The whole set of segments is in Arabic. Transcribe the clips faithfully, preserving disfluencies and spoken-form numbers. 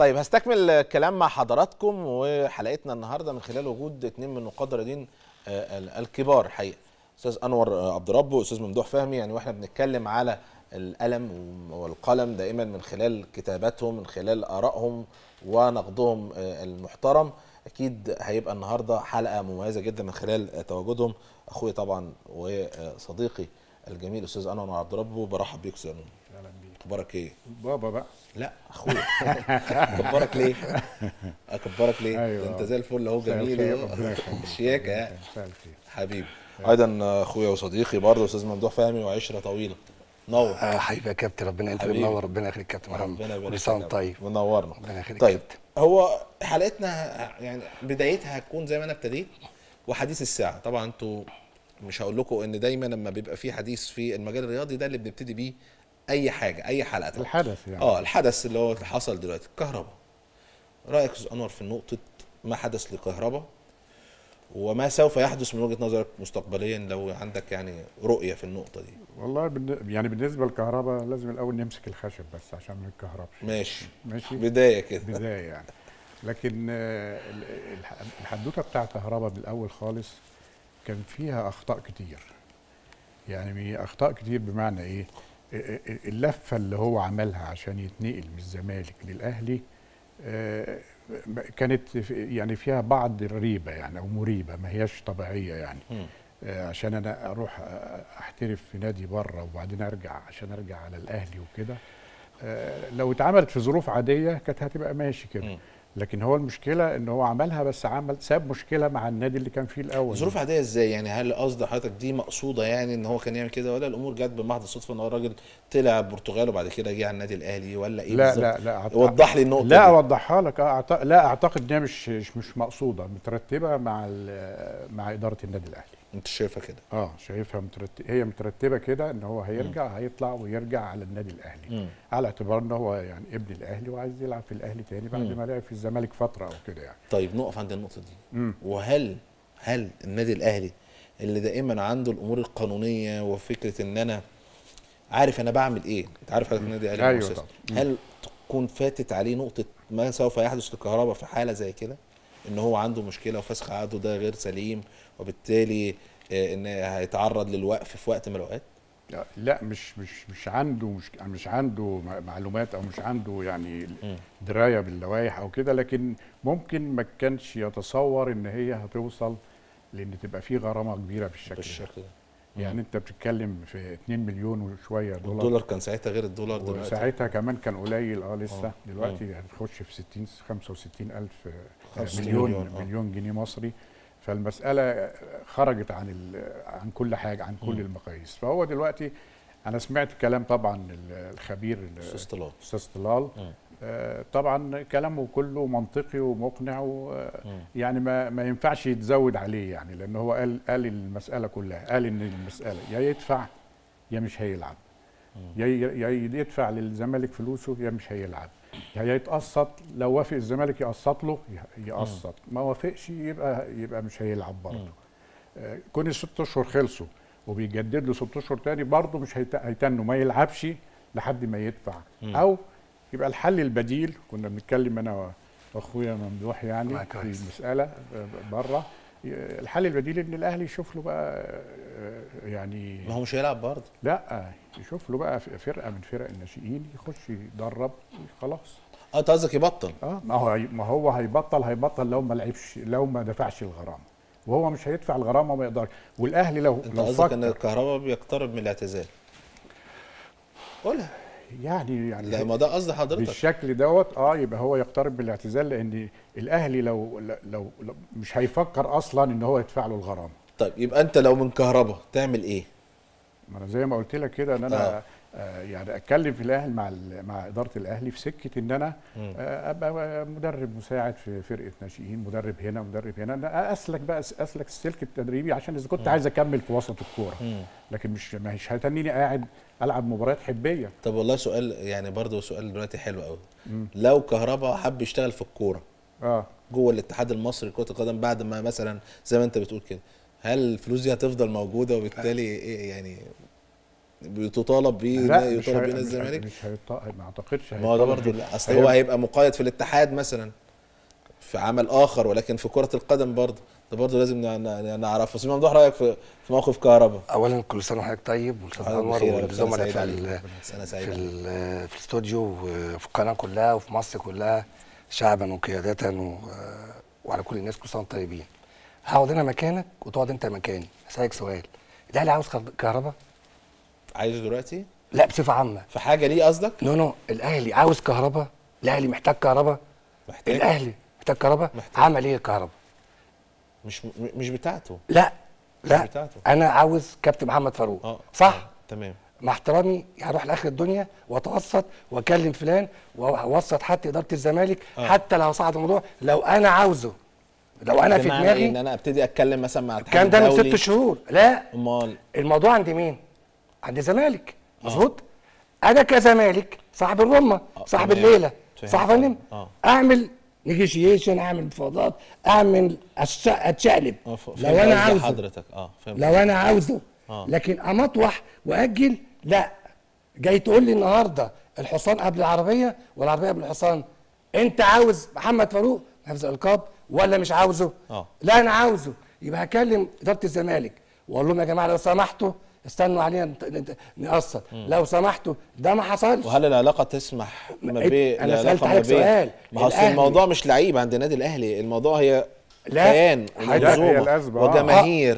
طيب هستكمل الكلام مع حضراتكم وحلقتنا النهارده من خلال وجود اثنين من النقاد الرياضيين الكبار حقيقه، استاذ انور عبد ربه واستاذ ممدوح فهمي. يعني واحنا بنتكلم على القلم والقلم دائما من خلال كتاباتهم، من خلال ارائهم ونقدهم المحترم، اكيد هيبقى النهارده حلقه مميزه جدا من خلال تواجدهم. اخوي طبعا وصديقي الجميل استاذ انور عبد ربه، برحب بيك استاذ انور. اهلا بيك. اخبارك ايه؟ بابا بقى. لا اخويا. اكبرك ليه؟ اكبرك ليه؟ أيوة. انت زي الفل اهو، جميل اهو، شياكه يعني حبيبي. ايضا اخويا وصديقي برضه استاذ ممدوح فهمي، وعشره طويله. نور. آه حبيبي يا كابتن، ربنا انت منور، ربنا يخليك كابتن محمد. ربنا يبارك فيك. طيب منورنا. ربنا يخليك. طيب هو حلقتنا يعني بدايتها هتكون زي ما انا ابتديت، وحديث الساعه. طبعا انتوا مش هقول لكم ان دايما لما بيبقى في حديث في المجال الرياضي ده اللي بنبتدي بيه اي حاجه، اي حلقه طبعا. الحدث يعني اه الحدث اللي هو اللي حصل دلوقتي، الكهرباء. رايك استاذ انور في نقطه ما حدث للكهرباء وما سوف يحدث من وجهه نظرك مستقبليا، لو عندك يعني رؤيه في النقطه دي؟ والله يعني بالنسبه للكهرباء لازم الاول نمسك الخشب بس عشان ما نتكهربش. ماشي ماشي، بدايه كده. بدايه يعني. لكن الحدوته بتاع الكهرباء من الاول خالص كان فيها اخطاء كتير. يعني اخطاء كتير بمعنى ايه؟ اللفه اللي هو عملها عشان يتنقل من الزمالك للاهلي كانت يعني فيها بعض الريبه يعني او مريبه، ما هياش طبيعيه يعني. م. عشان انا اروح احترف في نادي بره وبعدين ارجع عشان ارجع على الاهلي وكده، لو اتعملت في ظروف عاديه كانت هتبقى ماشي كده. لكن هو المشكله ان هو عملها، بس عمل ساب مشكله مع النادي اللي كان فيه الاول. ظروف عاديه ازاي يعني؟ هل قصد حضرتك دي مقصوده يعني ان هو كان يعمل كده، ولا الامور جت بمحض الصدفه ان هو الراجل طلع البرتغال وبعد كده جه على النادي الاهلي، ولا ايه بالظبط؟ لا لا لا أعت... وضح لي النقطه لا دي. اوضحها لك. أعت... لا اعتقد انها مش مش مقصوده، مترتبه مع مع اداره النادي الاهلي. انت شايفها كده؟ اه شايفها مترتبه، هي مترتبه كده ان هو هيرجع، م. هيطلع ويرجع على النادي الاهلي، م. على اعتبار ان هو يعني ابن الاهلي وعايز يلعب في الاهلي تاني بعد م. ما لعب في الزمالك فتره او كده يعني. طيب نقف عند النقطه دي. م. وهل هل النادي الاهلي اللي دائما عنده الامور القانونيه وفكره ان انا عارف انا بعمل ايه، انت عارف حضرتك النادي الاهلي أيوة مؤسسه، هل تكون فاتت عليه نقطه ما سوف يحدث للكهرباء في حاله زي كده، ان هو عنده مشكله وفسخ عقده ده غير سليم وبالتالي ان هيتعرض للوقف في وقت من الاوقات؟ لا مش مش مش عنده مش مش عنده معلومات او مش عنده يعني درايه باللوائح او كده، لكن ممكن ما كانش يتصور ان هي هتوصل لان تبقى في غرامه كبيره بالشكل, بالشكل ده. يعني انت بتتكلم في اتنين مليون وشويه دولار. الدولار كان ساعتها غير الدولار دلوقتي، ساعتها كمان كان قليل اه لسه. أوه. دلوقتي هتخش في ستين خمسة وستين الف مليون مليون, مليون جنيه مصري. فالمساله خرجت عن عن كل حاجه، عن كل م. المقاييس. فهو دلوقتي انا سمعت كلام طبعا الخبير استاذ طلال استاذ طلال آه طبعا كلامه كله منطقي ومقنع، يعني ما ما ينفعش يتزود عليه يعني، لان هو قال قال المساله كلها، قال ان المساله يا يدفع يا مش هيلعب، يا يا يدفع للزمالك فلوسه يا مش هيلعب، يا يتقسط لو وافق الزمالك يقسط له يقسط، ما وافقش يبقى يبقى مش هيلعب برضه. آه كون الست اشهر خلصوا وبيجدد له ست اشهر تاني برضه مش هيتنوا، ما يلعبش لحد ما يدفع. م. او يبقى الحل البديل، كنا بنتكلم انا واخويا ممدوح يعني في المساله بره، الحل البديل ان الاهلي يشوف له بقى يعني، ما هو مش هيلعب برضه، لا يشوف له بقى فرقه من فرق الناشئين يخش يدرب خلاص. اه انت قصدك يبطل؟ اه ما هو ما هو هيبطل هيبطل لو ما لعبش، لو ما دفعش الغرامه، وهو مش هيدفع الغرامه وما يقدرش. والاهلي لو انت لو قصدك ان الكهرباء بيقترب من الاعتزال؟ قولها يعني يعني لا ما ده قصد حضرتك بالشكل دوت. اه يبقى هو يقترب من الاعتزال، لان الاهلي لو لو, لو مش هيفكر اصلا ان هو يدفع له الغرامه. طيب يبقى انت لو من كهرباء تعمل ايه؟ ما انا زي ما قلت لك كده ان انا آه. آه يعني اتكلم في الاهلي مع مع اداره الاهلي في سكه ان انا آه ابقى مدرب مساعد في فرقه ناشئين، مدرب هنا مدرب هنا، أنا اسلك بقى اسلك السلك التدريبي عشان اذا كنت م. عايز اكمل في وسط الكوره، لكن مش مش هتنيني قاعد العب مباريات حبيه. طب والله سؤال يعني برضه سؤال دلوقتي حلو قوي، لو كهرباء حب يشتغل في الكوره اه جوه الاتحاد المصري لكره القدم بعد ما مثلا زي ما انت بتقول كده، هل الفلوس دي هتفضل موجوده وبالتالي ايه يعني بتطالب بيه لا يطالب بيه مش, الزمالك؟ مش هيطالب، ما اعتقدش. ما هو ده برضه، اصل هو هيبقى مقيد في الاتحاد مثلا في عمل اخر، ولكن في كره القدم برضه ده برضه لازم نعرفه. بس ممدوح، رايك في في موقف كهربا؟ اولا كل سنه وحضرتك طيب، والاستاذ انور والزملاء في ال في ال في الاستوديو وفي القناه كلها وفي مصر كلها شعبا وقياده وعلى كل الناس، كل سنه وانتم طيبين. هقعد انا مكانك وتقعد انت مكاني. هسألك سؤال، الاهلي عاوز كهربا؟ عايزه دلوقتي؟ لا بصفه عامه. في حاجه ليه قصدك؟ نو نو الاهلي عاوز كهربا، الاهلي محتاج كهربا. محتاج. الاهلي محتاج كهربا. عمل ايه الكهربا؟ مش مش بتاعته. لا لا مش بتاعته. انا عاوز كابتن محمد فاروق. اه صح؟ آه. تمام. مع احترامي هروح لاخر الدنيا واتوسط واكلم فلان واوسط حتى اداره الزمالك. آه. حتى لو صعد الموضوع، لو انا عاوزه، لو انا في دماغي ان انا ابتدي اتكلم مثلا مع الكلام ده من ست شهور. لا امال الموضوع عند مين؟ عند الزمالك. مظبوط. آه. انا كزمالك صاحب الرمه، آه. صاحب آه. الليله، صح يا فندم؟ آه. اعمل نيجوشيشن، اعمل مفاوضات، اعمل اتشقلب آه. لو انا عاوزه حضرتك. اه فهمت. لو انا عاوزه. آه. لكن امطوح واجل لا. جاي تقول لي النهارده الحصان قبل العربيه والعربيه قبل الحصان. انت عاوز محمد فاروق حفظ الالقاب ولا مش عاوزه؟ اه لا انا عاوزه. يبقى هكلم اداره الزمالك واقول لهم يا جماعه لو سمحتوا استنوا علينا نقصر، لو سمحتوا ده ما حصلش. وهل العلاقه تسمح ما بين انا سالت عليك سؤال؟ ما هو الموضوع مش لعيب عند النادي الاهلي، الموضوع هي كيان ومنظومه وجماهير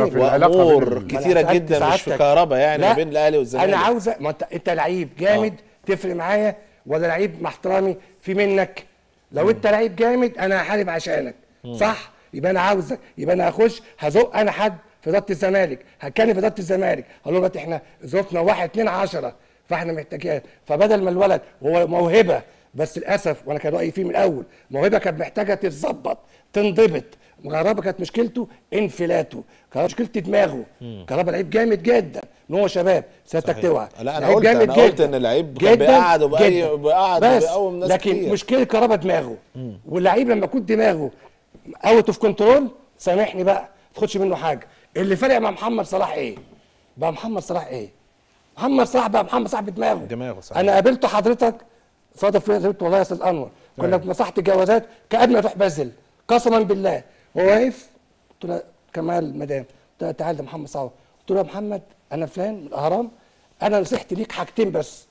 وامور كتيره جدا مش في كهربا يعني ما بين الاهلي والزمالك. انا عاوزه، ما انت انت لعيب جامد أوه. تفرق معايا ولا لعيب مع احترامي في منك؟ لو مم. انت لعيب جامد انا هحارب عشانك. مم. صح؟ يبقى انا عاوزك، يبقى انا هخش هزق انا حد في اداره الزمالك، هتكلم في اداره الزمالك هقول لهم احنا ظروفنا واحد اتنين عشرة فاحنا محتاجين، فبدل ما الولد هو موهبه بس للاسف وانا كان رايي فيه من الاول موهبه كانت محتاجه تتظبط تنضبط. كهربا كانت مشكلته انفلاته، كهربا مشكلته دماغه. كهربا لعيب جامد جدا ان هو شباب سيادتك توعى. لا انا قلت انا قلت ان اللعيب كان بيقعد وبيقعد وبيقوم ناس لكن كتير. مشكله كهربا دماغه، واللعيب لما يكون دماغه اوت اوف كنترول سامحني بقى ما تاخدش منه حاجه. اللي فرق مع محمد صلاح ايه؟ بقى محمد صلاح ايه؟ محمد صلاح بقى محمد صلاح بدماغه. دماغه صح. انا قابلته حضرتك صادف قابلته والله يا استاذ انور، كنا في مساحه الجوازات كأدنى يروح بازل قسما بالله. هو واقف قلت له كمال مدام، قلت له تعالى ده محمد صلاح، قلت له يا محمد انا فلان من الاهرام، انا نصيحتي ليك حاجتين بس،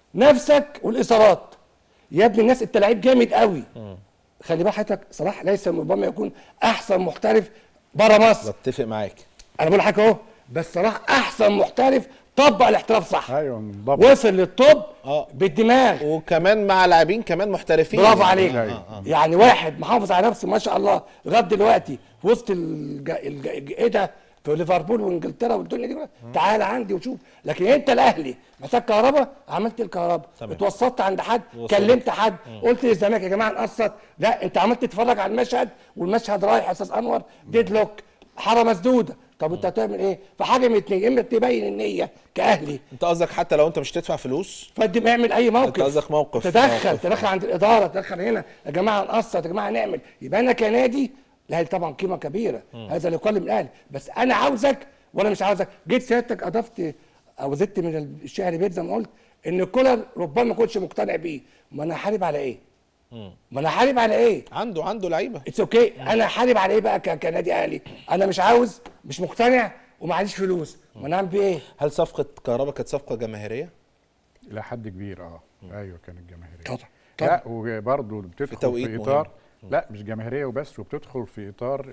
نفسك والاصابات. يا ابني الناس انت لعيب جامد قوي. م. خلي بالك حضرتك صلاح ليس ربما يكون احسن محترف بره مصر. بتفق معاك. انا بقول لحضرتك اهو، بس صلاح احسن محترف طبق الاحتراف صح. ايوه بالضبط. وصل للطب آه. بالدماغ، وكمان مع لاعبين كمان محترفين. برافو عليك. آه. آه. يعني واحد محافظ على نفسه ما شاء الله لغايه دلوقتي في وسط الج... الج... ايه ده في ليفربول وانجلترا والدنيا دي. تعالى عندي وشوف. لكن انت الاهلي محتاج كهربا، عملت الكهربا، اتوسطت عند حد، وصلت. كلمت حد، مم. قلت للزمالك يا جماعه نقسط، لا انت عملت تتفرج على المشهد والمشهد رايح يا استاذ انور ديد لوك، حاره مسدوده. طب انت هتعمل ايه؟ فحاجه من اتنين، اما تبين النيه كاهلي. انت قصدك حتى لو انت مش تدفع فلوس فقدم اعمل اي موقف. انت قصدك موقف تدخل موقف. تدخل عند الاداره، تدخل هنا يا جماعه نقسط، يا جماعه نعمل. يبقى انا كنادي الاهلي طبعا قيمه كبيره، م. هذا اللي يقال من الاهلي، بس انا عاوزك ولا مش عاوزك. جيت سيادتك اضفت او زدت من الشعر بيت زي ما قلت ان كولر ربما ما كنتش مقتنع بيه. ما انا هحارب على ايه؟ ما انا هحارب على ايه؟ عنده عنده لعيبه اتس اوكي okay. انا هحارب على ايه بقى كنادي اهلي؟ انا مش عاوز، مش مقتنع ومعيش فلوس، ما انا اعمل بيه ايه؟ هل صفقه كهربا كانت صفقه جماهيريه؟ الى حد كبير اه ايوه كانت جماهيريه طبعا. لا وبرضه بتدخل في, في اطار مهم. لا مش جماهيريه وبس، وبتدخل في اطار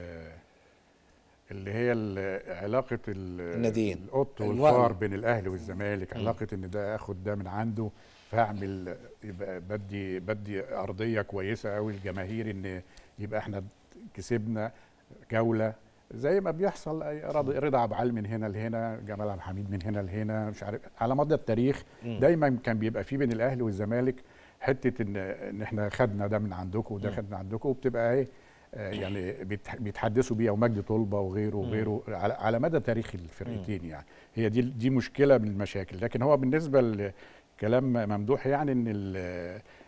اللي هي علاقه الناديين القط والفار بين الاهلي والزمالك، علاقه ان ده اخد ده من عنده فاعمل يبقى بدي بدي ارضيه كويسه قوي للجماهير ان يبقى احنا كسبنا جوله زي ما بيحصل رضا عبد العال من هنا لهنا، جمال عبد الحميد من هنا لهنا، مش عارف على مدى التاريخ دايما كان بيبقى في بين الاهلي والزمالك حته ان ان احنا خدنا ده من عندكم وده خدنا من عندكم، وبتبقى ايه يعني بيتحدثوا بيه، او مجدي طلبه وغيره وغيره على على مدى تاريخ الفرقتين. يعني هي دي دي مشكله من المشاكل. لكن هو بالنسبه لكلام ممدوح يعني ان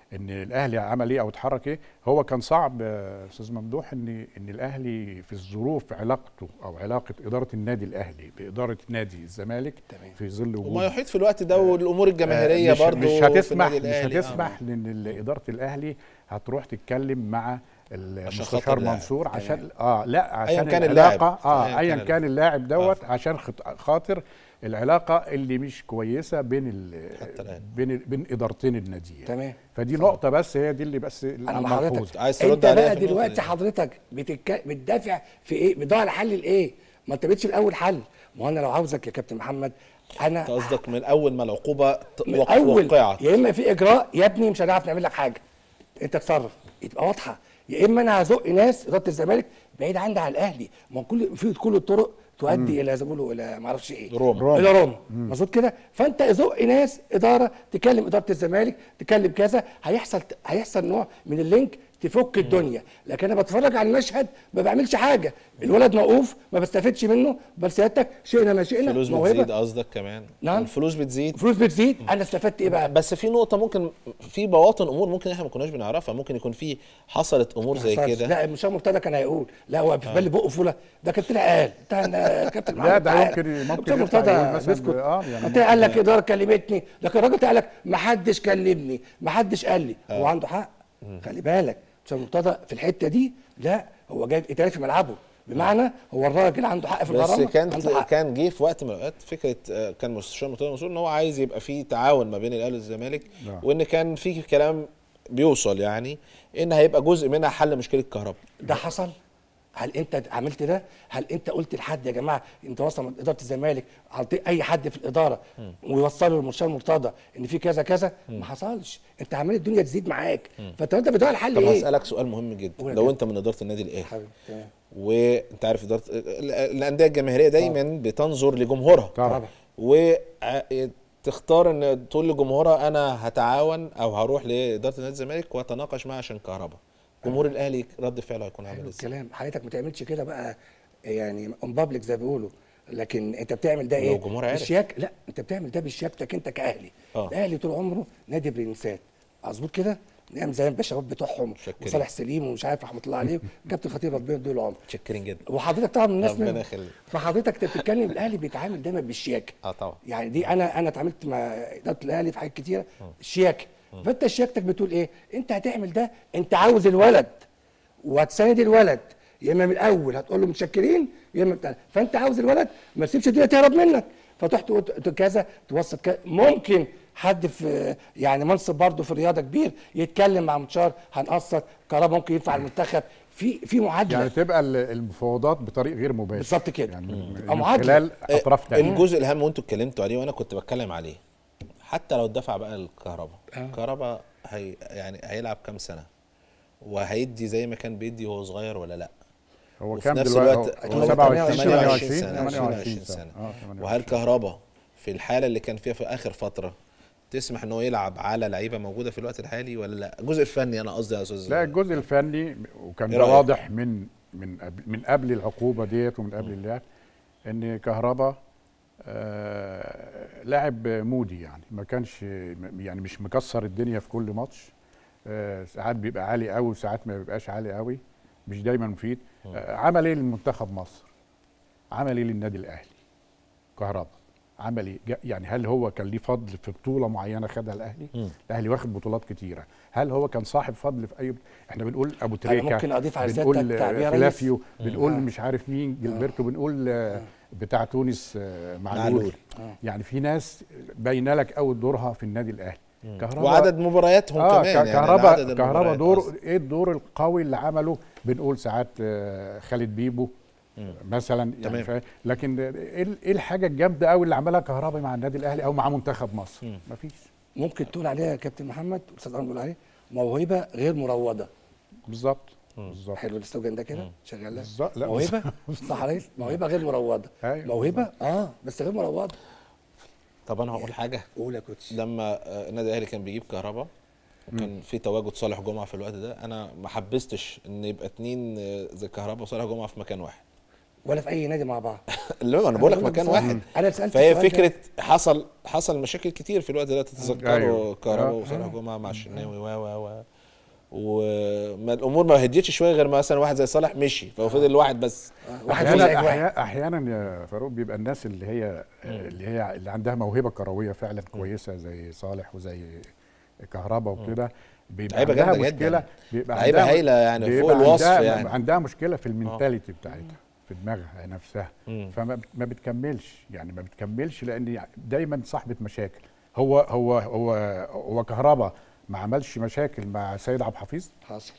ان الاهلي عمل ايه او اتحرك ايه. هو كان صعب يا استاذ ممدوح ان ان الاهلي في الظروف علاقته او علاقه اداره النادي الاهلي باداره نادي الزمالك تمام. في ظل وجود وما يحيط في الوقت ده والامور الجماهيريه مش برضه مش في هتسمح النادي مش الأهلي. هتسمح لان اداره الاهلي هتروح تتكلم مع خاطر المستشار اللاعب. منصور عشان اه لا عشان كان العلاقه اللاعب. اه أياً ايا كان كان اللاعب دوت عشان خاطر العلاقه اللي مش كويسه بين حتى الآن. بين بين ادارتين الناديين. تمام. فدي نقطه بس هي دي اللي بس انا الملحوظه. حضرتك عايز ترد انت عليها بقى في النقطة دلوقتي دي. حضرتك بتك... بتدافع في ايه؟ بتدور على حل لايه؟ ما انت بقتش الاول حل. ما هو انا لو عاوزك يا كابتن محمد انا انت قصدك من اول ما العقوبه ت- من وق- اول وقعت يا اما في اجراء يا ابني مش هنعرف نعمل لك حاجه، انت اتصرف يبقى واضحه، يا اما انا هزق ناس اداره الزمالك بعيد عني عن الاهلي. ما هو كل في كل الطرق تؤدي الى زي ما بيقولوا الى ما اعرفش ايه روما. روما. الى روما مظبوط كده. فانت زق ناس اداره تكلم اداره الزمالك تكلم كذا، هيحصل هيحصل نوع من اللينك تفك الدنيا. لكن انا بتفرج على المشهد ما بعملش حاجه، الولد موقوف ما بستفدش منه، بل سيادتك شئنا ما شئنا الفلوس بتزيد قصدك كمان. نعم. الفلوس بتزيد فلوس بتزيد، انا استفدت ايه بقى؟ بس في نقطه ممكن في بواطن امور ممكن احنا ما كناش بنعرفها، ممكن يكون في حصلت امور زي حصلش. كده. لا مش مرتضى كان هيقول لا هو في بالي بقه فوله، ده كان طلع قال بتاع كابتن محمد لا ده تعالى. ممكن ممكن كابتن يطلع مرتضى يقول مثلا بيسكت. اه يعني كابتن قال لك اداره كلمتني، لكن الراجل قال لك ما حدش كلمني ما حدش قال لي. هو عنده حق. خلي بالك كابتن مرتضى في الحته دي لا هو جايب اتاري في ملعبه، بمعنى هو الراجل عنده حق في بس الغرامه. كان عنده حق. كان جه في وقت من الاوقات فكره آه، كان مستشار مرتضى منصور ان هو عايز يبقى في تعاون ما بين الاهلي والزمالك، نعم. وان كان في كلام بيوصل يعني ان هيبقى جزء منها حل مشكله الكهرباء. ده حصل؟ هل انت عملت ده؟ هل انت قلت لحد يا جماعه انت وصل من اداره الزمالك عطي اي حد في الاداره ويوصله للمستشار مرتضى ان في كذا كذا؟ ما حصلش. انت عمال الدنيا تزيد معاك، فانت انت بتدور على الحل طب ايه؟ هسالك سؤال مهم جدا، قول يا لو كابتن. انت من اداره النادي الاهلي حبيبي تمام. وانت عارف اداره ال- الانديه الجماهيريه دايما بتنظر لجمهورها طبعا. وتختار ان تقول لجمهورها انا هتعاون او هروح لاداره نادي الزمالك واتناقش معاه عشان كهرباء. جمهور الاهلي رد فعله هيكون عامل حلو ازاي؟ الكلام. حضرتك ما تعملش كده بقى يعني اون بابليك زي ما بيقولوا، لكن انت بتعمل ده ولو ايه؟ الجمهور عارف. بالشياك لا انت بتعمل ده بشياكتك انت كاهلي. آه. الاهلي طول عمره نادي برنسات مظبوط كده، نعم زي الباشوات بتوعهم متشكرين. وصالح سليم ومش عارف رحمه الله عليه كابتن خطيب ربنا يديله العمر. متشكرين جدا. وحضرتك طبعا من الناس ربنا منهم. يخليك. فحضرتك انت بتتكلم الاهلي بيتعامل دايما بالشياكه. اه طبعا. يعني دي انا انا اتعاملت مع اداره الاهلي في حاجات كتيره شياكه. فانت شياكتك بتقول ايه؟ انت هتعمل ده انت عاوز الولد وهتساند الولد، يا اما من الاول هتقول له متشكرين يا اما بتاع. فانت عاوز الولد ما تسيبش الدنيا تهرب منك، فتروح تقول كذا توسط كذا. ممكن حد في يعني منصب برضه في الرياضه كبير يتكلم مع مستشار هنقصر كهربا ممكن ينفع المنتخب في في معادله يعني تبقى ال- المفاوضات بطريق غير مباشر بالظبط كده. يعني من أو من معادلة. خلال اطراف تانية. الجزء الاهم وانتوا اتكلمتوا عليه وانا كنت بتكلم عليه، حتى لو اتدفع بقى الكهرباء، آه. الكهرباء هي يعني هيلعب كام سنه وهيدي زي ما كان بيدي وهو صغير ولا لا؟ هو وفي كام نفس دلوقتي؟ الوقت هو هو سبعة وعشرين ثمانية ثمانية وعشرين وعشرين سنة، ثمانية وعشرين ثمانية وعشرين سنة سنة. اه ثمانية وهل وعشرين. كهربا في الحاله اللي كان فيها في اخر فتره تسمح ان هو يلعب على لعيبه موجوده في الوقت الحالي ولا لا؟ الجزء الفني انا قصدي يا استاذ. لا الجزء الفني وكان إيه ده رأيك؟ واضح من من قبل من قبل العقوبه ديت ومن قبل اللعب ان كهربا آه لاعب مودي، يعني ما كانش يعني مش مكسر الدنيا في كل ماتش. آه ساعات بيبقى عالي قوي وساعات ما بيبقاش عالي قوي، مش دايما مفيد. آه عمل ايه لمنتخب مصر؟ عمل ايه للنادي الاهلي؟ كهربا عمل ايه؟ جا- يعني هل هو كان ليه فضل في بطوله معينه خدها الاهلي؟ مم. الاهلي واخد بطولات كتيره، هل هو كان صاحب فضل في اي؟ احنا بنقول ابو تريكه، ممكن أضيف على بنقول سيادتك تعبير يا ريس؟ فلافيو، بنقول آه. مش عارف مين جilberto، بنقول آه، بتاع تونس آه، معلول. معلول. يعني في ناس باينه لك قوي دورها في النادي الاهلي. كهربا وعدد مبارياتهم اه كمان يعني كهربا عدد كهربا المباريات دور قصدي. ايه الدور القوي اللي عمله؟ بنقول ساعات آه، خالد بيبو مثلا تمام. يعني فا- لكن ايه ال- إيه الحاجه الجامده قوي اللي عملها كهربا مع النادي الاهلي او مع منتخب مصر؟ مفيش. ممكن تقول عليها يا كابتن محمد استاذ عمرو بيقول عليه موهبه غير مروضه. بالظبط بالظبط حلو السلوجان ده كده شغال. بالظبط. لا، موهبه صح يا ريس، موهبه غير مروضه. أيوة، موهبه اه بس غير مروضه. طب انا هقول حاجه، قول يا كوتش. لما آه، النادي الاهلي كان بيجيب كهربا وكان في تواجد صالح جمعه في الوقت ده، انا ما حبستش ان يبقى اتنين آه، زي كهربا وصالح جمعه في مكان واحد. ولا في اي نادي مع بعض. اللي انا بقول لك بقول مكان بصراحة. واحد. انا سالت فهي السؤال ده. فكره حصل حصل مشاكل كتير في الوقت ده تتذكروا، أيوة. كهرباء آه. وصالح جمعه مع الشناوي و و و وما الامور ما هديتش شويه غير مثلا واحد زي صالح مشي ففضل الواحد بس. واحد فوز احيانا واحد. أحيانا- احيانا يا فاروق بيبقى الناس اللي هي اللي هي اللي عندها موهبه كرويه فعلا كويسه زي صالح وزي كهرباء وكده، بيبقى لعيبة عندها جامدة مشكله جدا. بيبقى لعيبة عندها- هايلة يعني بيبقى فوق الوصف عندها يعني. عندها مشكله في المينتاليتي بتاعتها في دماغها نفسها، فما ما بتكملش يعني ما بتكملش لان دايما صاحبه مشاكل. هو هو هو هو كهرباء ما عملش مشاكل مع سيد عبد الحفيظ حصل.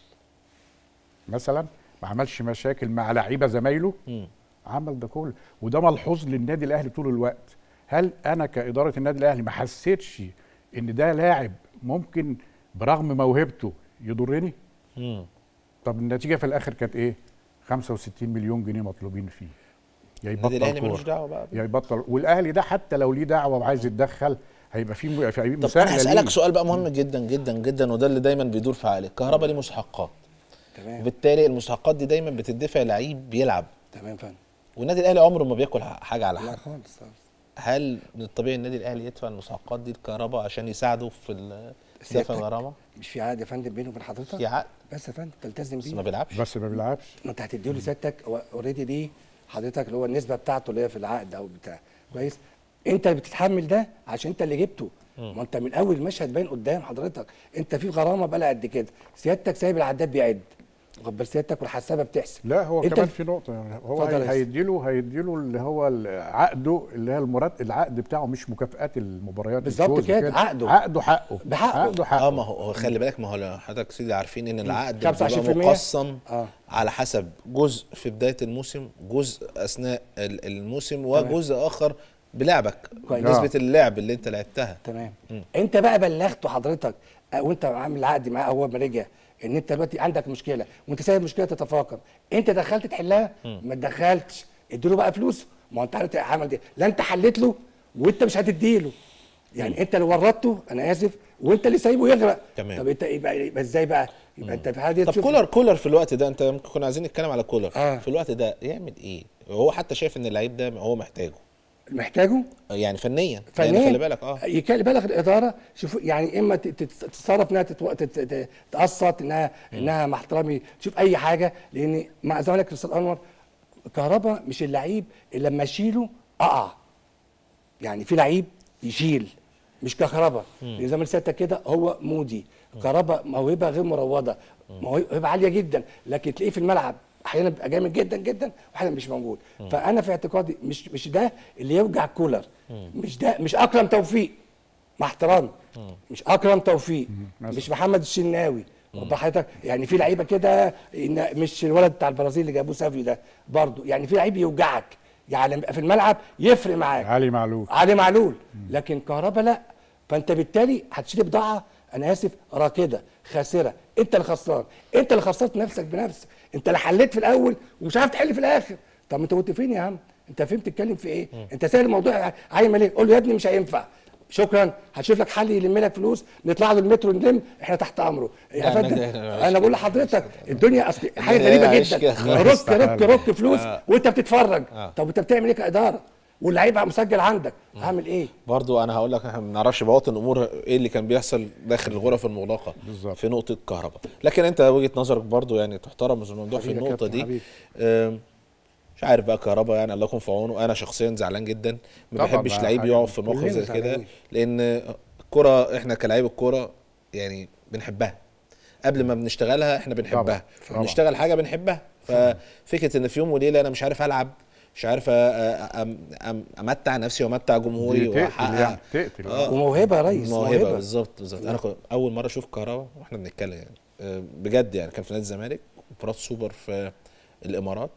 مثلا، ما عملش مشاكل مع لعيبه زمايله، عمل ده كله، وده ملحوظ للنادي الاهلي طول الوقت. هل انا كاداره النادي الاهلي ما حسيتش ان ده لاعب ممكن برغم موهبته يضرني؟ مم. طب النتيجه في الاخر كانت ايه؟ خمسة وستين مليون جنيه مطلوبين فيه. يا النادي يبطل الاهلي ملوش كورة، دعوه بقى. يا يبطل. والاهلي ده حتى لو ليه دعوه وعايز يتدخل هيبقى فيه م- في طب مساءله انا هسالك ليه. سؤال بقى مهم جدا جدا جدا، وده اللي دايما بيدور في عقلي. الكهرباء ليه مستحقات، تمام وبالتالي المستحقات دي دايما بتدفع لعيب بيلعب، تمام فندم. والنادي الاهلي عمره ما بياكل حاجه على لا حد. خالص خالص. هل من الطبيعي النادي الاهلي يدفع المستحقات دي للكهرباء عشان يساعده في ال- في دفع الغرامه؟ مش في عقد يا فندم بينه وبين حضرتك؟ في عقد بس يا فندم تلتزم بس بيه. ما بيلعبش. بس ما بيلعبش. ما انت هتديه له سيادتك اوريدي دي حضرتك اللي هو النسبه بتاعته اللي هي في العقد او بتاع كويس. انت اللي بتتحمل ده عشان انت اللي جبته. ما انت من اول المشهد باين قدام حضرتك انت في غرامه بقى قد كده، سيادتك سايب العداد بيعد واخد بال سيادتك والحسابه بتحسب. لا هو انت كمان ال- في نقطة يعني هو اتفضل يا هي- هيديله هيديله اللي هو ال- عقده اللي هي المرات العقد بتاعه مش مكافآت المباريات بالظبط الفوز كده، وكده. عقده. عقده حقه بحقه. عقده حقه اه ما هو هو خلي بالك، ما هو حضرتك سيدي عارفين ان العقد خمسة وعشرين بيبقى بالمية. مقسم آه. على حسب جزء في بدايه الموسم، جزء اثناء ال- الموسم، وجزء اخر بلعبك، كويس. نسبه اللعب اللي انت لعبتها. تمام. انت بقى بلغته حضرتك اه، وانت عامل عقد معاه اول ما رجع ان انت دلوقتي عندك مشكله وانت سايب المشكله تتفاقم، انت دخلت تحلها؟ ما دخلتش، اديله بقى فلوسه. ما هو انت عارف عمل دي، لا انت حليت له وانت مش هتديله. يعني انت اللي ورطته، انا اسف، وانت اللي سايبه يغرق. تمام. طب انت يبقى, يبقى ازاي بقى؟ يبقى انت في الحاله دي طب تشوف- كولر كولر في الوقت ده، انت ممكن كنا عايزين نتكلم على كولر. آه. في الوقت ده يعمل ايه؟ هو حتى شايف ان اللعيب ده هو محتاجه محتاجه يعني فنيا، لأن فنيا. خلي بالك اه يكلم بالغ الاداره، شوف يعني اما تت- تت- تتصرف انها تتو- تت- تت- تقسط انها انها مع احترامي تشوف اي حاجه، لان مع زمانك يا استاذ انور كهربا مش اللعيب اللي لما اشيله اقع. يعني في لعيب يشيل مش كهربا، لان زي ما سيادتك كده هو مودي. كهربا موهبه غير مروضه، موهبه عاليه جدا، لكن تلاقيه في الملعب احيانا بيبقى جامد جدا جدا واحيانا مش موجود. فانا في اعتقادي مش مش ده اللي يوجع كولر، مش ده مش اكرم توفيق مع احترامي، مش اكرم توفيق، مش محمد الشناوي. واخد حضرتك؟ يعني في لعيبه كده إن- مش الولد بتاع البرازيل اللي جابوه سافيو ده برضه، يعني في لعيب يوجعك يعني لما يبقى في الملعب يفرق معاك. علي معلول علي معلول، لكن كهربا لا. فانت بالتالي هتشتري بضاعه انا اسف راكده خاسره، انت اللي خسران، انت اللي خسرت نفسك بنفسك، انت اللي حليت في الاول ومش عارف تحل في الاخر. طب انت كنت فين يا عم؟ انت فين بتتكلم في ايه؟ انت سائل الموضوع عايم ليه؟ قول له يا ابني مش هينفع، شكرا هتشوف لك حل يلم لك فلوس، نطلع له المترو نلم، احنا تحت امره يا لا، فندم. لا، لا، لا، انا بقول لحضرتك الدنيا اصل حاجه لا، غريبه عيش جدا، كده خالص. رك رك رك فلوس وانت بتتفرج. آه. طب انت بتعمل ايه كاداره؟ واللعيب مسجل عندك، هعمل ايه؟ برضو انا هقول لك احنا ما بنعرفش بواطن الامور ايه اللي كان بيحصل داخل الغرف المغلقه بالظبط. في نقطه كهرباء، لكن انت وجهه نظرك برضو يعني تحترم الموضوع في حبيبي يا النقطه كابتن، دي. حبيبي. آم، مش عارف بقى كهرباء يعني الله يكون في عونه، انا شخصيا زعلان جدا، ما طبعاً، بحبش ده لعيب حاجة يقع في موقف كلنا زي كده، زعلانين. لان الكره احنا كلاعيب الكوره يعني بنحبها قبل ما بنشتغلها، احنا بنحبها طبعاً، طبعاً. بنشتغل حاجه بنحبها. ففكره ان في يوم وليله انا مش عارف العب، مش عارف أ- أ- أم- أم- امتع نفسي وامتع جمهوري دي تقتل واحقق يعني، تقتل. آه. وموهبه يا ريس، موهبه موهبه بالظبط بالظبط. انا كنت اول مره اشوف كهربا واحنا بنتكلم يعني آه، بجد يعني كان في نادي الزمالك مباراه سوبر في الامارات،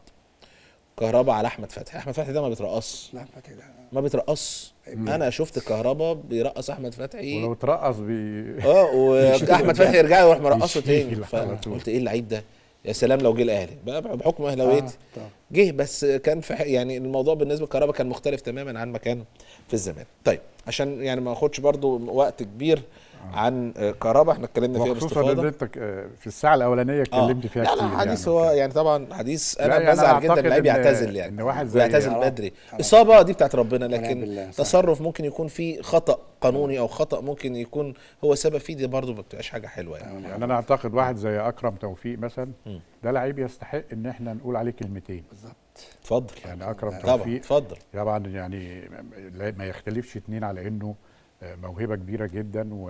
كهربا على احمد فتحي. احمد فتحي ده ما بيترقص لا فتحي ده ما بيترقص انا شفت كهربا بيرقص احمد فتحي ولو اترقص بي اه واحمد فتحي يرجع يروح مرقصه يشيل تاني. على طول. فقلت ايه اللعيب ده، يا سلام لو جه الاهلي بقى بحكم اهلاويتي. آه، طبعا. جه بس كان في ح- يعني الموضوع بالنسبه لكهربا كان مختلف تماما عن ما كان في الزمالك. طيب عشان يعني ما ناخدش برضو وقت كبير عن كهربا، احنا اتكلمنا فيها خصوصا باستفاضه. ان انت في الساعه الاولانيه اتكلمت فيها لا كتير. لا حديث يعني هو يعني طبعا حديث انا يعني بزعل جدا أعتقد اللعيب إن- يعتزل يعني إن واحد زي- يعتزل آه. بدري. اصابه دي بتاعت ربنا، ونعم لكن بالله، صح. تصرف ممكن يكون فيه خطا قانوني او خطا ممكن يكون هو سبب فيه، دي برضو ما بتبقاش حاجه حلوه يعني. يعني انا اعتقد واحد زي اكرم توفيق مثلا ده لعيب يستحق ان احنا نقول عليه كلمتين. بالظبط. اتفضل. يعني اكرم طبعا توفيق اتفضل. طبعا يعني لا- ما يختلفش اتنين على انه موهبه كبيره جدا و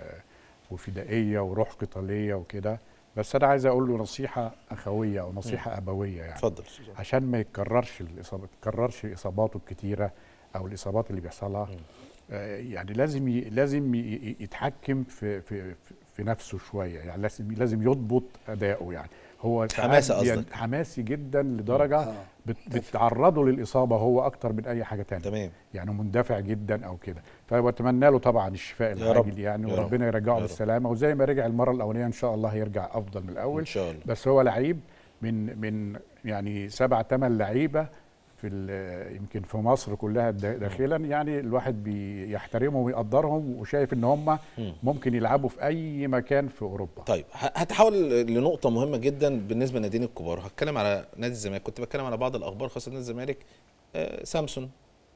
وفدائيه وروح قتاليه وكده، بس انا عايز اقول له نصيحه اخويه او نصيحه ابويه يعني اتفضل. عشان ما يتكررش الاصابه تتكررش اصاباته الكتيره او الاصابات اللي بيحصلها. آه يعني لازم ي... لازم ي... يتحكم في في في نفسه شويه، يعني لازم لازم يضبط اداؤه. يعني هو حماسي ساعات قصدك. حماسي جدا لدرجه آه. بت... بتعرضه للاصابه هو اكتر من اي حاجه تانية. تمام. يعني مندفع جدا او كده، فبتمنى له طبعا الشفاء يا رب. العاجل يعني، يا رب. وربنا يرجعه يا رب. بالسلامه، وزي ما رجع المره الاولانيه ان شاء الله هيرجع افضل من الاول ان شاء الله. بس هو لعيب من من يعني سبع ثمان لعيبه في يمكن في مصر كلها داخلا، يعني الواحد بيحترمهم ويقدرهم وشايف ان هم ممكن يلعبوا في اي مكان في اوروبا. طيب هتحول لنقطه مهمه جدا بالنسبه للناديين الكبار، هتكلم على نادي الزمالك. كنت بتكلم على بعض الاخبار خاصه نادي الزمالك. آه سامسون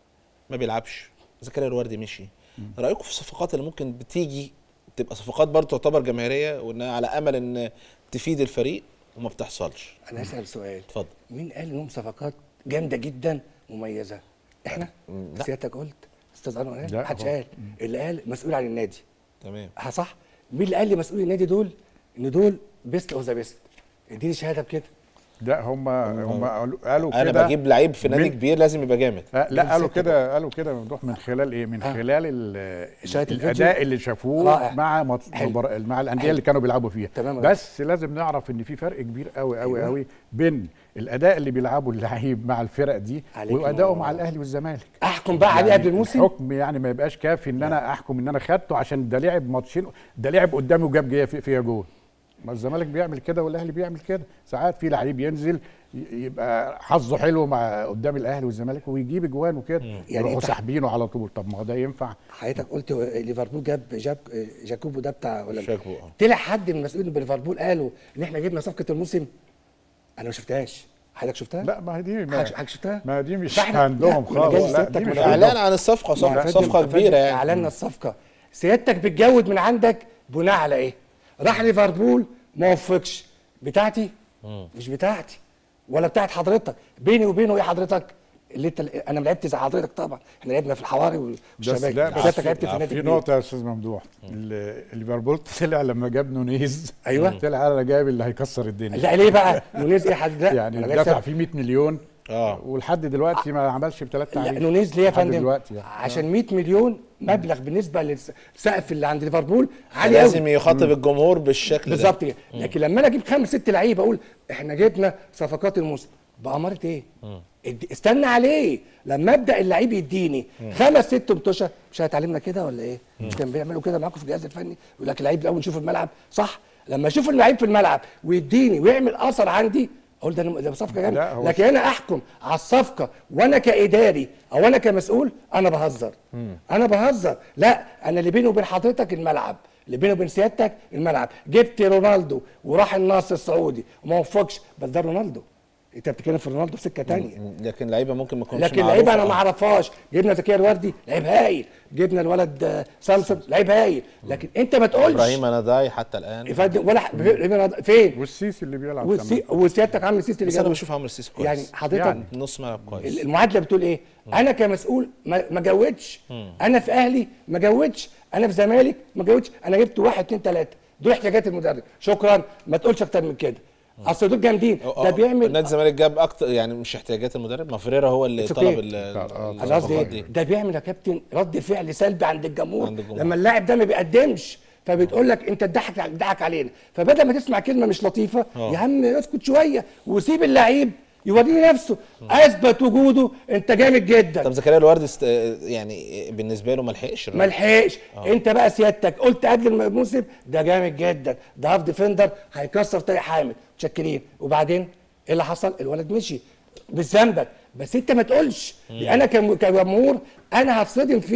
ما بيلعبش، زكريا الوردي مشي. رايكم في الصفقات اللي ممكن بتيجي تبقى صفقات برضه تعتبر جماهيريه وانها على امل ان تفيد الفريق وما بتحصلش؟ انا هسال سؤال. اتفضل. مين قال انهم صفقات جامده جدا مميزه؟ احنا؟ لا. سيادتك قلت؟ استاذ انور قال؟ لا، محدش هو- قال. اللي قال مسؤول عن النادي. تمام. ها صح؟ مين اللي قال لي مسؤول النادي دول ان دول بيست اوف ذا بيست؟ اديني شهاده بكده. لا هم هم قالوا قالوا كده. انا بجيب لعيب في نادي من- كبير لازم يبقى جامد. لا, لا قالوا بالظبط كده قالوا كده ممدوح من خلال ايه؟ من آه. خلال ال- شاهد الفيديو؟ الاداء اللي شافوه رائع. مع ماتش- حلو. مبار- مع الانديه حلو. اللي كانوا بيلعبوا فيها. تمام. بس لازم نعرف ان في فرق كبير قوي قوي أيوة. قوي بين الاداء اللي بيلعبه اللعيب مع الفرق دي عليك وادائه نور. مع الاهلي والزمالك. احكم بقى عليه قبل الموسم. الحكم يعني ما يبقاش كافي ان انا احكم ان انا خدته عشان ده لعب ماتشين، ده لعب قدامي وجاب جايه في- فيها جول. ما الزمالك بيعمل كده والاهلي بيعمل كده، ساعات في لعيب ينزل ي- يبقى حظه حلو مع قدام الاهلي والزمالك ويجيب اجوان وكده، يعني يروحوا أنت- ساحبينه على طول. طب ما هو ده ينفع؟ حضرتك قلت ليفربول جاب جاب جاكوبو ده بتاع ولا جاكوبو، آه. طلع حد من المسؤولين بليفربول قالوا ان احنا جبنا صفقه الموسم؟ انا ما شفتهاش. حضرتك شفتها؟ لا ما هي دي ما, حضرتك حضرتك شفتها؟ ما دي مش فإحنا- عندهم لا، ما أنا جاي خالص. لا لسيادتك دي ما مش أنا عندهم. اعلان عن الصفقه، صفقه, يا صفقه فندم- كبيره يا فندم، يعني. اعلنا الصفقه. سيادتك بتجود من عندك بناء على ايه؟ راح ليفربول ما وفقش. بتاعتي؟ مش بتاعتي ولا بتاعت حضرتك. بيني وبينه ايه حضرتك؟ اللي انت انا ما لعبت زي حضرتك طبعا، احنا لعبنا في الحواري بس والشباب. لا بس سيادتك لعبت في النادي في كبير. نقطة يا استاذ ممدوح، ال- ليفربول طلع لما جاب نونيز أيوة. طلع انا جايب اللي هيكسر الدنيا. لا ليه بقى؟ نونيز ايه حد؟ لا يعني أنا جاي دفع سبب. فيه مية مليون اه ولحد دلوقتي ما عملش بثلاث لا تعريف. نونيز ليه يا لحد فندم؟ دلوقتي يعني. عشان مية مليون مبلغ بالنسبه للسقف اللي عند ليفربول عالي لازم قوي. يخاطب الجمهور بالشكل ده. بالظبط كده. لكن لما انا اجيب خمس ست لعيبه اقول احنا جبنا صفقات الموسم بأمارة ايه؟ اد- استنى عليه لما ابدا اللعيب يديني خمس ست متوشه. مش هيتعلمنا كده ولا ايه؟ مش كان بيعملوا كده معاكم في الجهاز الفني؟ يقول لك اللعيب الاول نشوف الملعب، صح؟ لما اشوف اللعيب في الملعب ويديني ويعمل اثر عندي اقول ده ده صفقه لا، جامده. هو لكن انا احكم على الصفقه وانا كاداري او انا كمسؤول انا بهزر. انا بهزر. لا انا اللي بيني وبين حضرتك الملعب، اللي بيني وبين سيادتك الملعب. جبت رونالدو وراح النصر السعودي وما وفقش، بس ده رونالدو. انت بتتكلم في رونالدو في سكه ثانيه. لكن لعيبه ممكن ما تكونش لكن لعيبه انا ما اعرفهاش. جبنا زكريا الوردي لعيب هايل، جبنا الولد آه، سامسون لعيب هايل، لكن انت ما تقولش ابراهيم نضاي حتى الان. يفدي ولا ح- فين؟ والسيسي اللي بيلعب والسي... كمان. وسيادتك عامل سيستم اللي بس انا جابه. بشوف عمرو السيسي كويس يعني حضرتك يعني نص ملعب كويس. المعادله بتقول ايه؟ انا كمسؤول ما ما جودش، انا في اهلي ما جودش، انا في زمالك ما جودش، انا جبت واحد اتنين تلاته، دول احتياجات المدرب، شكرا ما تقولش اكتر من كده. اصل دول جامدين. ده بيعمل نادي الزمالك جاب اكتر يعني مش احتياجات المدرب، ما فريرا هو اللي It's طلب okay. ال- آه، انا قصدي الصفقات ايه؟ دي. ده بيعمل يا كابتن رد فعل سلبي عند الجمهور, عند الجمهور. لما اللاعب ده ما بيقدمش فبتقول لك انت اتضحك اتضحك علينا، فبدل ما تسمع كلمه مش لطيفه أوه. يا عم اسكت شويه وسيب اللعيب يوريني نفسه. اثبت وجوده انت جامد جدا. طب زكريا الوردي است... يعني بالنسبه له ما لحقش ما لحقش. انت بقى سيادتك قلت قبل الموسم ده جامد جدا، ده هاف ديفندر هيكسر طارق حامد، متشكرين. وبعدين ايه اللي حصل؟ الولد مشي بذنبك، بس انت ما تقولش. انا كم- كجمهور انا هتصدم فيك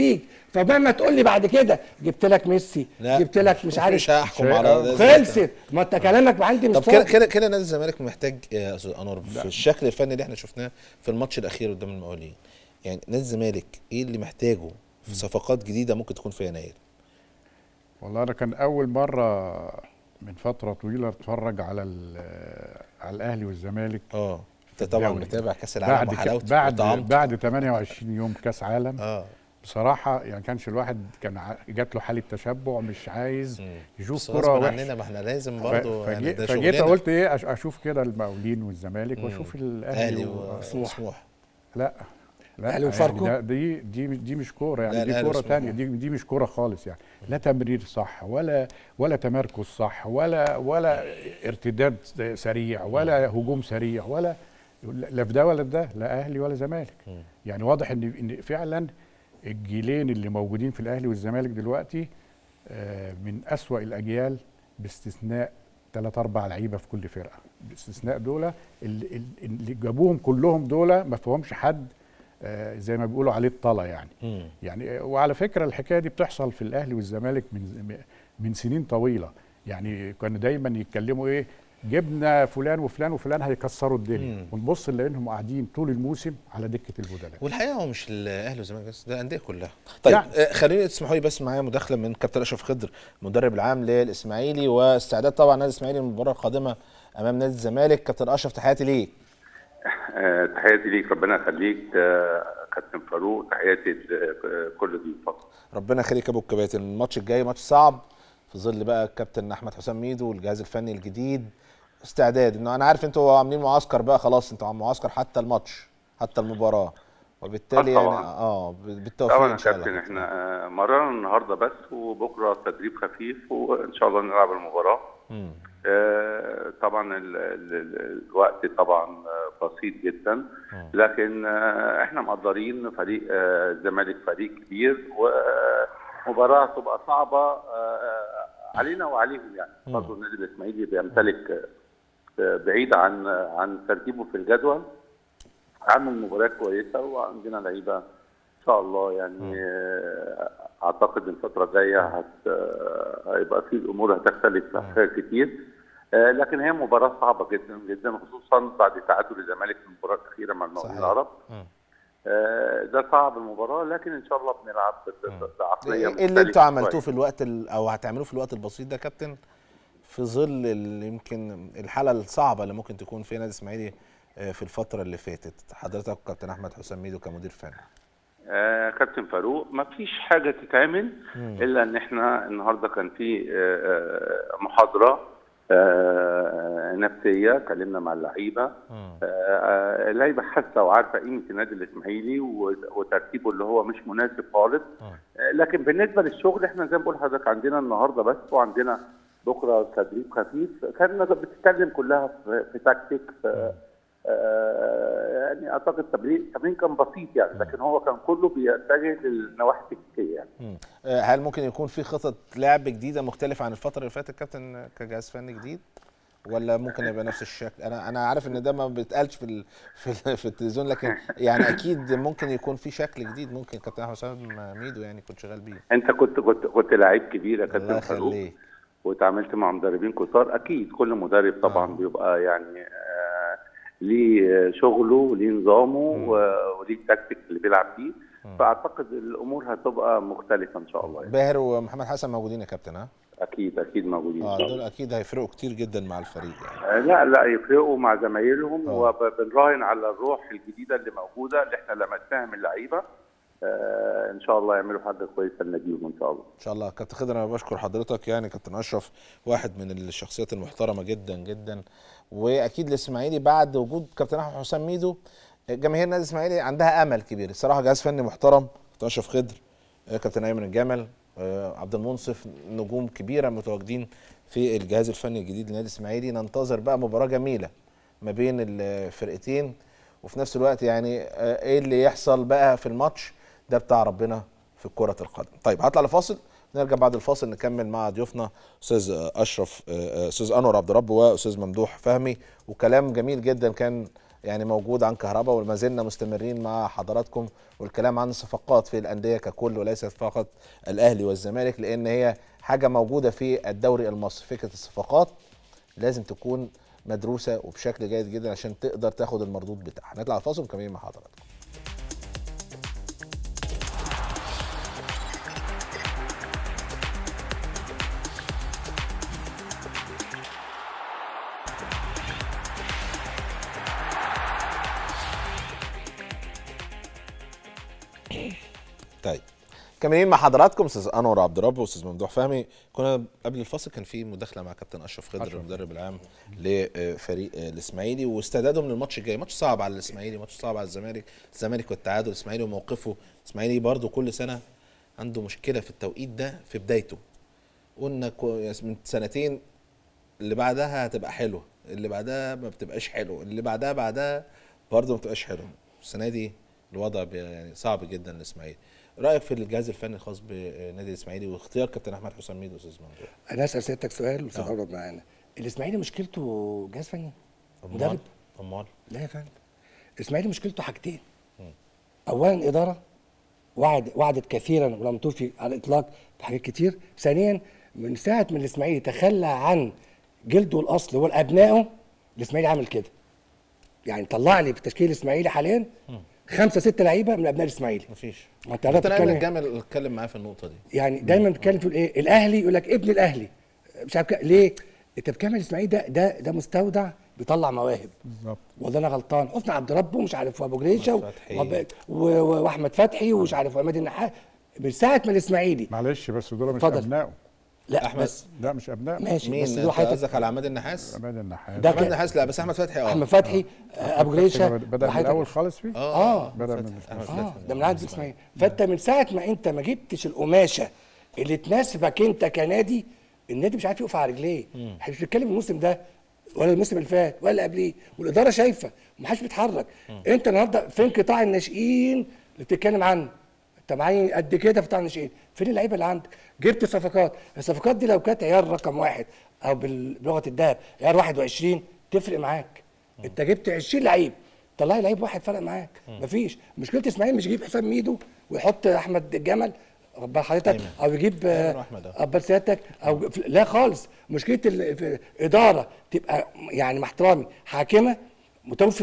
فمهما تقول لي بعد كده جبت لك ميسي، لا، جبت لك مش عارف، مش هحكم على خلصت. ما انت كلامك عندي مش طب كده صح. كده كده نادي الزمالك محتاج يا استاذ انور في الشكل الفني اللي احنا شفناه في الماتش الاخير قدام المقاولين. يعني نادي الزمالك ايه اللي محتاجه في صفقات جديده ممكن تكون في يناير؟ والله انا كان اول مره من فتره طويله اتفرج على على الاهلي والزمالك. اه انت طبعا الدوري. متابع كاس العالم بعد وحلاوته بعد وطعامته. بعد ثمانية وعشرين يوم كاس عالم. اه بصراحه يعني كانش الواحد كان ع- جات له حاله تشبع، مش عايز يشوف بس كره غصب وحشه. عننا، ما احنا لازم ف- برضه يعني فجيت ده فجيت شغلنا. قلت ايه أش- اشوف كده المقاولين والزمالك واشوف الاهلي اهلي وسموحه. وسموحه. لا لا الأهلي يعني وفاركو؟ ده- دي دي دي مش كوره لا، يعني، دي الأهلي كوره وسموحة. ثانيه، دي دي مش كوره خالص يعني. لا تمرير صح، ولا ولا تمركز صح، ولا ولا ارتداد سريع، ولا هجوم سريع، ولا لا في ده ولا في ده، لا اهلي ولا زمالك. يعني واضح ان ان فعلا الجيلين اللي موجودين في الاهلي والزمالك دلوقتي آه، من اسوأ الاجيال، باستثناء ثلاث اربع لعيبه في كل فرقه. باستثناء دول اللي, اللي جابوهم كلهم دول ما فيهمش حد آه، زي ما بيقولوا عليه الطلا يعني. مم. يعني وعلى فكره الحكايه دي بتحصل في الاهلي والزمالك من من سنين طويله. يعني كانوا دايما يتكلموا ايه، جبنا فلان وفلان وفلان هيكسروا الدنيا، ونبص نلاقيهم قاعدين طول الموسم على دكه البدلاء. والحقيقه هو مش الاهلي والزمالك بس، ده الانديه كلها. طيب يعني. آه خليني تسمحوا لي بس معايا مداخله من كابتن اشرف خضر المدرب العام للاسماعيلي، واستعداد طبعا نادي الاسماعيلي للمباراه القادمه امام نادي الزمالك. كابتن اشرف تحياتي ليك. آه، تحياتي ليك، ربنا يخليك. آه، كابتن فاروق، تحياتي لكل ضيوفك. ربنا يخليك يا ابو الكباتن. الماتش الجاي ماتش صعب في ظل بقى الكابتن احمد حسام ميدو والجهاز الفني الجديد. استعداد انه انا عارف انتوا عاملين معسكر بقى خلاص، انتوا عاملين معسكر حتى الماتش حتى المباراه، وبالتالي يعني اه بالتوفيق طبعا يا ان شاء الله. كابتن، احنا آه، مرنا النهارده بس، وبكره تدريب خفيف، وان شاء الله نلعب المباراه. امم آه، طبعا ال ال الوقت طبعا بسيط جدا، لكن آه، احنا مقدرين فريق آه، الزمالك فريق كبير، ومباراه تبقى صعبه آه، علينا وعليهم. يعني برضه النادي الاسماعيلي بيمتلك آه، بعيد عن عن ترتيبه في الجدول، عامل مباريات كويسه، وعندنا لعيبه ان شاء الله. يعني آه، اعتقد الفتره الجايه هت آه، هيبقى في الامور هتختلف كتير. آه، لكن هي مباراه صعبه جدا جدا، خصوصا بعد تعادل الزمالك في المباراه الاخيره مع المقاولين العرب. آه، ده صعب المباراه، لكن ان شاء الله بنلعب بعقليه مختلفه. ايه اللي انتوا عملتوه في الوقت او هتعملوه في الوقت البسيط ده كابتن، في ظل يمكن الحاله الصعبه اللي ممكن تكون فيها نادي الاسماعيلي في الفتره اللي فاتت، حضرتك كابتن احمد حسام ميدو كمدير فني؟ آه كابتن فاروق، ما فيش حاجه تتعمل مم. الا ان احنا النهارده كان في آه محاضره آه نفسيه، اتكلمنا مع اللعيبه. آه اللعيبه حاسه وعارفه قيمه النادي الاسماعيلي وترتيبه اللي هو مش مناسب خالص. آه لكن بالنسبه للشغل، احنا زي ما بقول لحضرتك عندنا النهارده بس، وعندنا بكره تدريب خفيف. كان بتتكلم كلها في, في تكتيك، في آه يعني اعتقد التمرين التمرين كان بسيط يعني، لكن هو كان كله بيتجه للنواحي التكتيكيه يعني. هل ممكن يكون في خطط لعب جديده مختلفه عن الفتره اللي فاتت كابتن كجهاز فني جديد، ولا ممكن يبقى نفس الشكل؟ انا انا عارف ان ده ما بيتقالش في ال في, في التلفزيون، لكن يعني اكيد ممكن يكون في شكل جديد ممكن كابتن احمد حسام ميدو يعني كنت شغال بيه. انت كنت كنت كنت لعيب كبير يا كابتن فاروق، واتعاملت مع مدربين كتار. اكيد كل مدرب طبعا آه. بيبقى يعني آه ليه شغله وليه نظامه وليه التكتيك اللي بيلعب فيه. فاعتقد الامور هتبقى مختلفه ان شاء الله يعني. باهر ومحمد حسن موجودين يا كابتن؟ ها اكيد اكيد موجودين. اه دول اكيد هيفرقوا كتير جدا مع الفريق يعني. آه لا لا يفرقوا مع زمايلهم، وبنراهن على الروح الجديده اللي موجوده اللي احنا لمسناها من اللعيبه. آه ان شاء الله يعملوا حاجه كويسه لناديهم ان شاء الله. ان شاء الله. كابتن خضر انا بشكر حضرتك، يعني كابتن اشرف واحد من الشخصيات المحترمه جدا جدا، واكيد الاسماعيلي بعد وجود كابتن احمد حسام ميدو جماهير النادي الاسماعيلي عندها امل كبير الصراحه. جهاز فني محترم، كابتن اشرف خضر، كابتن ايمن الجمل، عبد المنصف، نجوم كبيره متواجدين في الجهاز الفني الجديد للنادي الاسماعيلي. ننتظر بقى مباراه جميله ما بين الفرقتين، وفي نفس الوقت يعني ايه اللي يحصل بقى في الماتش ده بتاع ربنا في كرة القدم. طيب هطلع لفاصل، نرجع بعد الفاصل نكمل مع ضيوفنا استاذ اشرف استاذ انور عبد الرب واستاذ ممدوح فهمي، وكلام جميل جدا كان يعني موجود عن كهرباء، وما زلنا مستمرين مع حضراتكم والكلام عن الصفقات في الانديه ككل وليست فقط الاهلي والزمالك، لان هي حاجه موجوده في الدوري المصري. فكره الصفقات لازم تكون مدروسه وبشكل جيد جدا عشان تقدر تاخد المردود بتاعها. نطلع الفاصل ومكملين مع حضراتكم. طيب كملين مع حضراتكم استاذ انور عبد الرب واستاذ ممدوح فهمي. كنا قبل الفاصل كان في مداخله مع كابتن اشرف خضر المدرب العام لفريق الاسماعيلي واستعدادهم للماتش الجاي. ماتش صعب على الاسماعيلي، ماتش صعب على الزمالك، الزمالك والتعادل، الاسماعيلي وموقفه. الاسماعيلي برده كل سنه عنده مشكله في التوقيت ده في بدايته. قلنا من سنتين اللي بعدها هتبقى حلوه، اللي بعدها ما بتبقاش حلوه، اللي بعدها بعدها برده ما بتبقاش حلوه. السنه دي الوضع يعني صعب جدا للاسماعيلي. رايك في الجهاز الفني الخاص بنادي الاسماعيلي واختيار كابتن احمد حسام ميدو استاذ ممدوح؟ انا اسال سيادتك سؤال واستاذ عمر معانا. الاسماعيلي مشكلته جهاز فني؟ مدرب؟ امال لا يا فندم، الاسماعيلي مشكلته حاجتين. اولا اداره وعد وعدت كثيرا ولم توفي على الاطلاق في حاجات كتير. ثانيا من ساعه من الاسماعيلي تخلى عن جلده الاصلي والابنائه، الاسماعيلي عامل كده. يعني طلع لي في تشكيل الاسماعيلي حاليا خمسه سته لعيبه من ابناء الاسماعيلي. مفيش. ما انت عرفت تتكلم الجامل اتكلم معاه في النقطه دي. يعني دايما بتتكلم تقول ايه؟ الاهلي يقول لك ابن الاهلي مش عارف ليه؟ انت بتكلم الاسماعيلي ده ده ده مستودع بيطلع مواهب. بالظبط. والله انا غلطان، حسني عبد ربه ومش عارف وابو جريشه واحمد فتحي ومش عارف وعماد النحاس من ساعه ما الاسماعيلي. معلش بس دول مش فضل. ابنائه. لا احمد بس لا مش ابنائه. ماشي مين؟ بس انت دول حضرتك قصدك على عماد النحاس؟ عماد النحاس. ده عماد النحاس لا، بس احمد فتحي اه احمد فتحي آه، ابو جريشه بدا من الاول خالص فيه. اه بدا من اه ده من عهد الاسماعيلي. فانت من ساعه ما انت ما جبتش القماشه اللي تناسبك انت كنادي، النادي مش عارف يقف على رجليه. احنا مش بنتكلم الموسم ده ولا الموسم اللي فات ولا قبليه، والاداره شايفه ومحدش بيتحرك. انت النهارده فين قطاع الناشئين اللي بتتكلم عنه؟ انت معين قد كده في قطاع الناشئين، فين اللعيبه اللي عندك؟ جبت صفقات، الصفقات دي لو كانت عيار رقم واحد او بلغه الذهب عيار واحد وعشرين تفرق معاك. انت جبت عشرين لعيب، طلع لعيب واحد فرق معاك. مفيش. مشكله اسماعيل مش يجيب حسام ميدو ويحط احمد الجمل ربنا حضرتك او يجيب ابل سيادتك او لا خالص. مشكله الاداره تبقى يعني مع احترامي حاكمه متوفي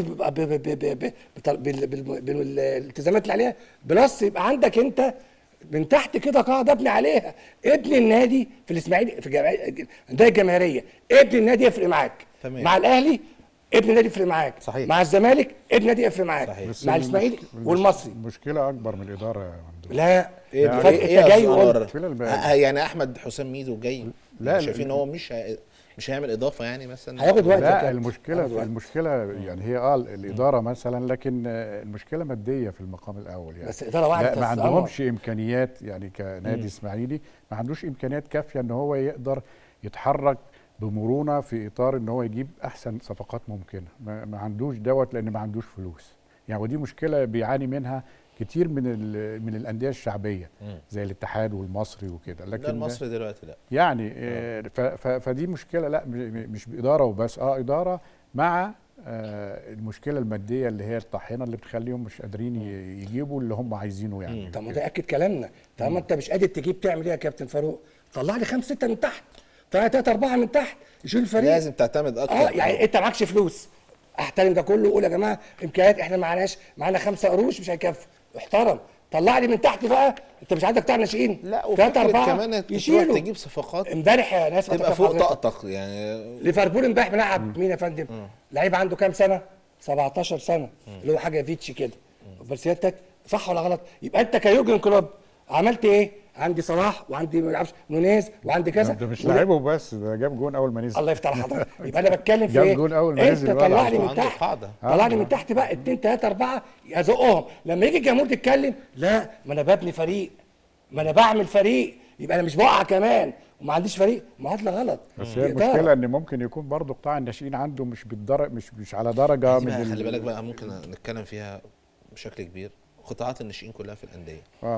بالالتزامات اللي عليها، بلس يبقى عندك انت من تحت كده قاعده ابني عليها. ابن النادي في الاسماعيلي في الانديه الجماهيريه، ابن النادي يفرق معاك. تمام. مع الاهلي ابن النادي يفرق معاك. صحيح. مع الزمالك ابن النادي يفرق معاك. صحيح. مع الاسماعيلي والمصري المشكله اكبر من الاداره يا ممدوح. لا ايه يعني ايه جاي وقلت يعني احمد حسام ميدو جاي لا شايفين ان هو مش مش هيعمل اضافه يعني مثلا هياخد وقت. لا المشكله في المشكله يعني هي اه الاداره مثلا، لكن المشكله ماديه في المقام الاول يعني. بس الاداره واحده ما عندهمش امكانيات يعني كنادي اسماعيلي ما عندوش امكانيات كافيه ان هو يقدر يتحرك بمرونه في اطار ان هو يجيب احسن صفقات ممكنه. ما, ما عندوش دوت لان ما عندوش فلوس يعني، ودي مشكله بيعاني منها كتير من من الانديه الشعبيه زي الاتحاد والمصري وكده. لكن لا المصري دلوقتي لا يعني آه. فدي مشكله لا مش باداره وبس، اه اداره مع آه المشكله الماديه اللي هي الطاحنه اللي بتخليهم مش قادرين يجيبوا اللي هم عايزينه يعني. طب ما ده اكد كلامنا. طالما انت مش قادر تجيب تعمل ايه يا كابتن فاروق؟ طلع لي خمسه سته من تحت، طلع ثلاثه اربعه من تحت يشيل الفريق. لازم تعتمد اكتر. اه يعني انت معكش فلوس، احترم ده كله وقول يا جماعه امكانيات احنا معناش، معانا خمسه قروش مش هيكفوا، احترم. طلع لي من تحت بقى، انت مش عندك بتاع ناشئين لا وفكره كمان تروح تجيب صفقات امبارح يا ناس تبقى فوق طاقتك يعني. ليفربول امبارح بيلعب مين يا فندم؟ لعيب عنده كام سنه؟ سبعتاشر سنه مم. اللي هو حاجه فيتش كده. بس سيادتك صح ولا غلط؟ يبقى انت كيورجن كلوب عملت ايه؟ عندي صلاح وعندي ما اعرفش نونيز وعندي كذا. ده مش لعيبه بس، ده جاب جون اول ما نزل. الله يفتح حضرتك. يبقى انا بتكلم في ايه؟ جاب جون اول ما نزل. انت طلع لي من تحت، طلع لي من تحت بقى اتنين تلاته اربعه ازقهم. لما يجي الجمهور تتكلم لا ما انا ببني فريق، ما انا بعمل فريق، يبقى انا مش بقع كمان وما عنديش فريق. معادله غلط. بس هي المشكله ان ممكن يكون برضه قطاع الناشئين عنده مش بالدرجه مش مش على درجه من. خلي بالك بقى ممكن نتكلم فيها بشكل كبير. قطاعات الناشئين كلها في الانديه اه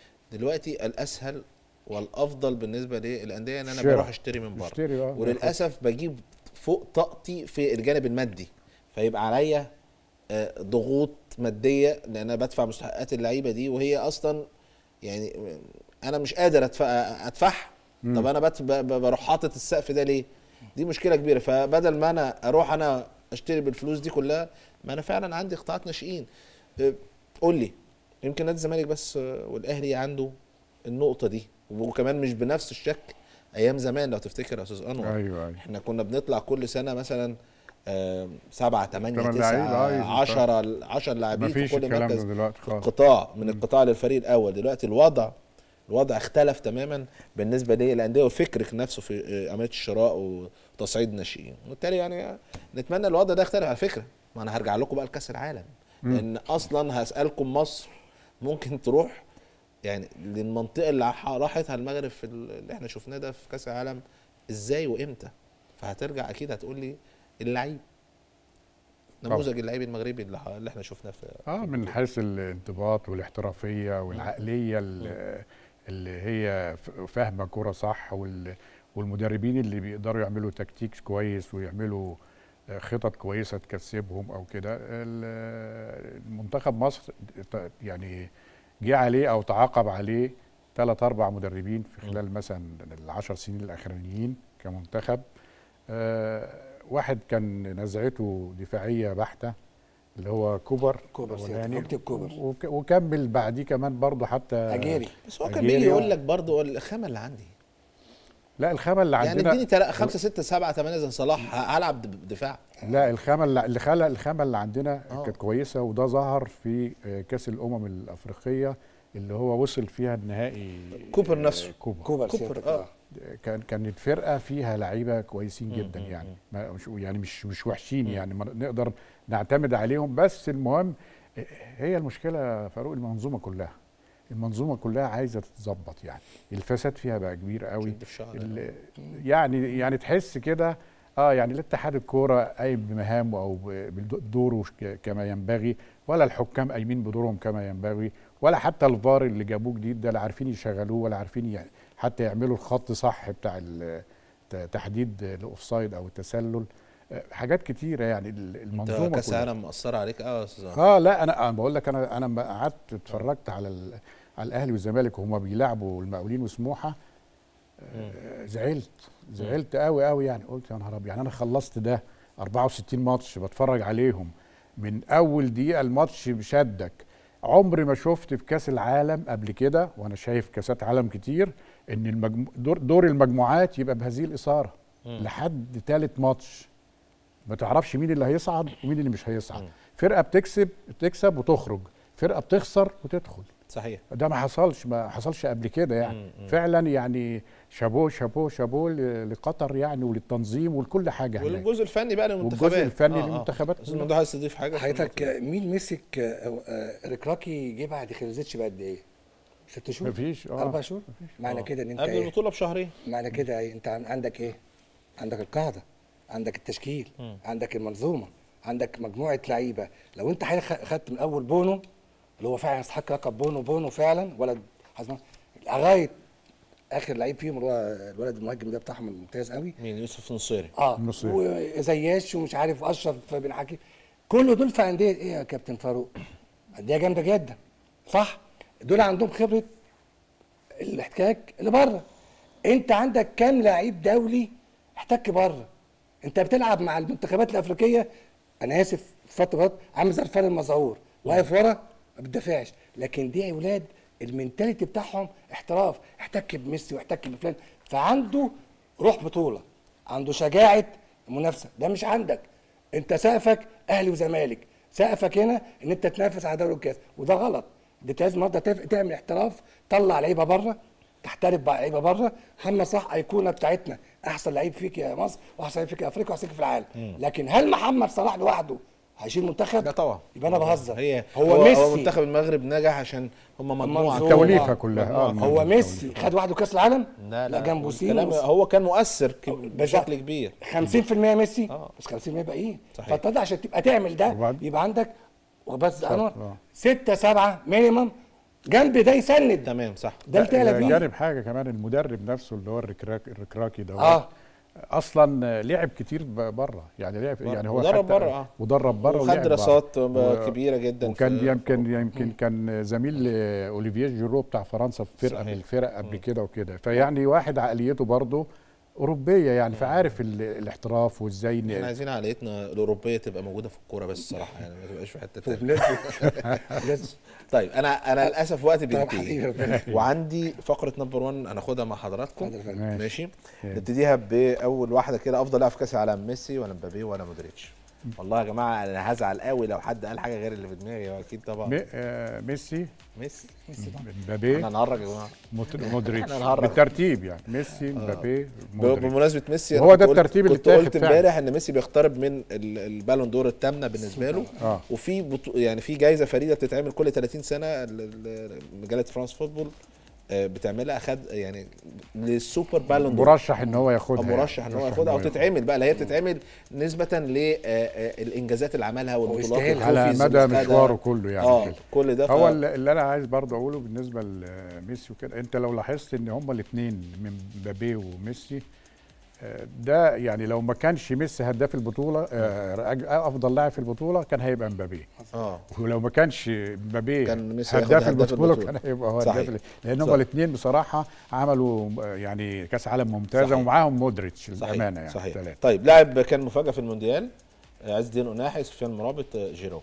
دلوقتي الاسهل والافضل بالنسبه للانديه ان انا بروح اشتري من بره، وللاسف بجيب فوق طاقتي في الجانب المادي، فيبقى عليا آه، ضغوط ماديه لان انا بدفع مستحقات اللعيبه دي وهي اصلا يعني انا مش قادر ادفع ادفعها. طب انا بت- ب- ب- بروح حاطط السقف ده ليه؟ دي مشكله كبيره. فبدل ما انا اروح انا اشتري بالفلوس دي كلها، ما انا فعلا عندي قطاعات ناشئين. آه، قول لي، يمكن نادي الزمالك بس آه، والاهلي عنده النقطه دي، وكمان مش بنفس الشكل ايام زمان لو تفتكر يا استاذ انور. ايوه ايوه احنا كنا بنطلع كل سنه مثلا آه، سبعة تمانية تمن لعيبة، تسعة أيوة، عشرة عشرة لاعبين في مفيش كل الكلام مركز ده دلوقتي في خالص. القطاع، من القطاع للفريق الاول. دلوقتي الوضع الوضع اختلف تماما بالنسبه للانديه وفكر نفسه في آه، عمليه الشراء وتصعيد الناشئين، وبالتالي يعني نتمنى الوضع ده يختلف. على فكره ما انا هرجع لكم بقى لكاس العالم، لان اصلا هسالكم مصر ممكن تروح يعني للمنطقه اللي ح- راحتها المغرب في ال- اللي احنا شفناه ده في كاس العالم ازاي وامتى؟ فهترجع اكيد هتقول لي اللعيب، نموذج اللعيب المغربي اللي ح- اللي احنا شفناه في اه من حيث الانضباط والاحترافيه والعقليه ال- اللي هي ف- فاهمه كوره صح، وال- والمدربين اللي بيقدروا يعملوا تكتيك كويس ويعملوا آه، خطط كويسه تكسبهم او كده. ال- المنتخب مصر ت- يعني جه عليه او تعاقب عليه ثلاث اربع مدربين في خلال مثلا العشر سنين الاخرانيين كمنتخب. آه، واحد كان نزعته دفاعيه بحته اللي هو كوبر كوبر سيادة، الأولاني، اكتب كوبر. وك- وكمل بعديه كمان برضه حتى اجيري. بس هو كان أجيري. بيجي يقول لك برضه الخامه اللي عندي، لا الخامه اللي يعني عندنا اديني تلا- خمسة ستة سبعة ثمانية زي صلاح ه- هلعب د- دفاع. لا الخامه اللي اللي خلق الخامه اللي عندنا آه. كانت كويسه، وده ظهر في آه، كاس الامم الافريقيه اللي هو وصل فيها النهائي. كوبر نفسه. آه، كوبر كوبر كوبر، سيادة. آه. اه كان كانت فرقه فيها لعيبه كويسين جدا يعني، ما مش يعني مش مش وحشين يعني، ما نقدر نعتمد عليهم. بس المهم هي المشكله يا فاروق المنظومه كلها، المنظومه كلها عايزه تتظبط يعني. الفساد فيها بقى كبير قوي. شد في شعر. ال- يعني يعني تحس كده اه يعني لا اتحاد الكوره قايم بمهامه او ب- بدوره ك- كما ينبغي، ولا الحكام قايمين بدورهم كما ينبغي، ولا حتى الفار اللي جابوه جديد ده لا عارفين يشغلوه ولا عارفين يعني حتى يعملوا الخط صح بتاع ال- ت- تحديد الاوفسايد او التسلل. آه، حاجات كتيره يعني ال- المنظومه كاس كلها. العالم مأثره عليك اه يا استاذ أنور. اه لا انا انا بقول لك انا انا لما قعدت اتفرجت على ال- على الاهلي والزمالك وهما بيلعبوا المقاولين وسموحه، آه، زعلت زعلت قوي قوي يعني. قلت يا نهار ابيض، يعني انا خلصت ده أربعة وستين ماتش بتفرج عليهم من اول دقيقه الماتش بشدك. عمري ما شفت في كاس العالم قبل كده، وانا شايف كاسات عالم كتير، ان المجمو... دور, دور المجموعات يبقى بهذه الاثاره لحد ثالث ماتش. ما تعرفش مين اللي هيصعد ومين اللي مش هيصعد. فرقه بتكسب بتكسب وتخرج، فرقه بتخسر وتدخل. صحيح. ده ما حصلش ما حصلش قبل كده يعني. فعلا يعني شابوه شابوه شابوه ل- لقطر يعني، وللتنظيم ولكل حاجه هناك. والجزء الفني بقى للمنتخبات. والجزء الفني للمنتخبات استاذ كلها. ممدوح عايز تضيف حاجه في حضرتك النقطة دي؟ مين مسك آه، آه، ركراكي جه بعد خليزيتش بقد ايه؟ ست شهور؟ مفيش اه اربع شهور؟ معنى آه. كده ان انت قبل ايه؟ البطوله بشهرين. معنى كده ايه؟ انت عن- عندك ايه؟ عندك القاعده، عندك التشكيل، عندك المنظومه، عندك مجموعه لعيبه. لو انت حضرتك خدت من اول بونو اللي هو فعلا يستحق لقب بونو بونو فعلا، ولد حزمان لغايه اخر لعيب فيهم اللي هو الولد المهاجم ده بتاعهم الممتاز قوي. مين؟ يوسف نصيري. اه النصيري. وزياش ومش عارف اشرف بن حكيم، كل دول في انديه ايه يا كابتن فاروق؟ انديه جامده جدا صح؟ دول عندهم خبره الاحتكاك اللي بره. انت عندك كام لعيب دولي احتك بره؟ انت بتلعب مع المنتخبات الافريقيه، انا اسف فتره عامل زي الفار المزعور واقف ورا ما بتدافعش، لكن دي اولاد المنتاليتي بتاعهم احتراف، احتك بميسي واحتك بفلان، فعنده روح بطوله، عنده شجاعه منافسه. ده مش عندك. انت سقفك اهلي وزمالك، سقفك هنا ان انت تنافس على دوري الكاس، وده غلط. دي لازم النهارده تف- تعمل احتراف، طلع لعيبه بره، تحترف بقى لعيبه بره. محمد صلاح ايقونه بتاعتنا، احسن لعيب فيك يا مصر واحسن لعيب فيك يا افريقيا واحسن لعيب في العالم. لكن هل محمد صلاح لوحده هيشيل منتخب؟ لا طبعا. يبقى انا بهزر. هي هو, هو ميسي منتخب المغرب نجح عشان هم مجموعه. منظومة. التوليفه كلها اه هو ميسي خد وحده كاس العالم؟ لا لا جنبه الكلام- سين هو كان مؤثر ك- بالظبط. بشكل كبير. خمسين في المية ميسي آه. بس خمسين في المية باقيين. صحيح. فابتدى عشان تبقى تعمل ده وبعد- يبقى عندك وبس انور آه. ستة سبعة مينيمم جنب ده يسند. تمام صح. ده اللي تعلى لا، بيه. جانب حاجه كمان المدرب نفسه اللي هو الركراك الركراكي ده اه اصلا لعب كتير بره، يعني لعب يعني هو ودرب بره اه ودرب بره وخد دراسات كبيره جدا، وكان يمكن يمكن كان زميل اوليفيه جيرو بتاع فرنسا في فرقه من الفرق قبل كده وكده، فيعني واحد عقليته برضه اوروبيه يعني، فعارف الاحتراف وازاي. احنا عايزين عقليتنا الاوروبيه تبقى موجوده في الكوره بس الصراحه، يعني ما تبقاش في حته ثانيه. طيب انا انا للاسف وقتي بينتهي، وعندي فقره نمبر واحد هناخدها مع حضراتكم. ماشي، نبتديها باول واحده كده. افضل لاعب في كاس العالم، ميسي ولا مبابي ولا مودريتش؟ والله يا جماعه انا هزعل قوي لو حد قال حاجه غير اللي في دماغي، اكيد طبعا مي آه ميسي ميسي مبابي. احنا هنهرج يا جماعه، مودريتش بالترتيب يعني، ميسي مبابي مودريتش. بمناسبه ميسي هو ده الترتيب اللي كنت قلت امبارح ان ميسي بيقترب من البالون دور الثامنه بالنسبه له. آه. وفي بطو... يعني في جائزه فريده بتتعمل كل ثلاثين سنه، مجله فرانس فوتبول بتعملها، اخد يعني للسوبر بالون دور، مرشح ان هو ياخدها، مرشح ان هو ياخدها، او تتعمل بقى، هي بتتعمل نسبه للانجازات اللي عملها والبطولات على مدى مشواره كله يعني. اه كل ده هو اللي انا عايز برضه اقوله بالنسبه لميسي وكده، انت لو لاحظت ان هما الاثنين من مبابي وميسي، ده يعني لو ما كانش ميسي هداف البطوله افضل لاعب في البطوله كان هيبقى مبابي. اه ولو ما كانش مبابي كان هداف البطوله كان هيبقى هو هداف، لان هم الاثنين بصراحه عملوا يعني كاس عالم ممتازه. صحيح. ومعاهم مودريتش للامانه يعني. صحيح. ثلاثة. طيب لاعب كان مفاجاه في المونديال، عز الدين أناحي، سفيان مرابط، جيرو.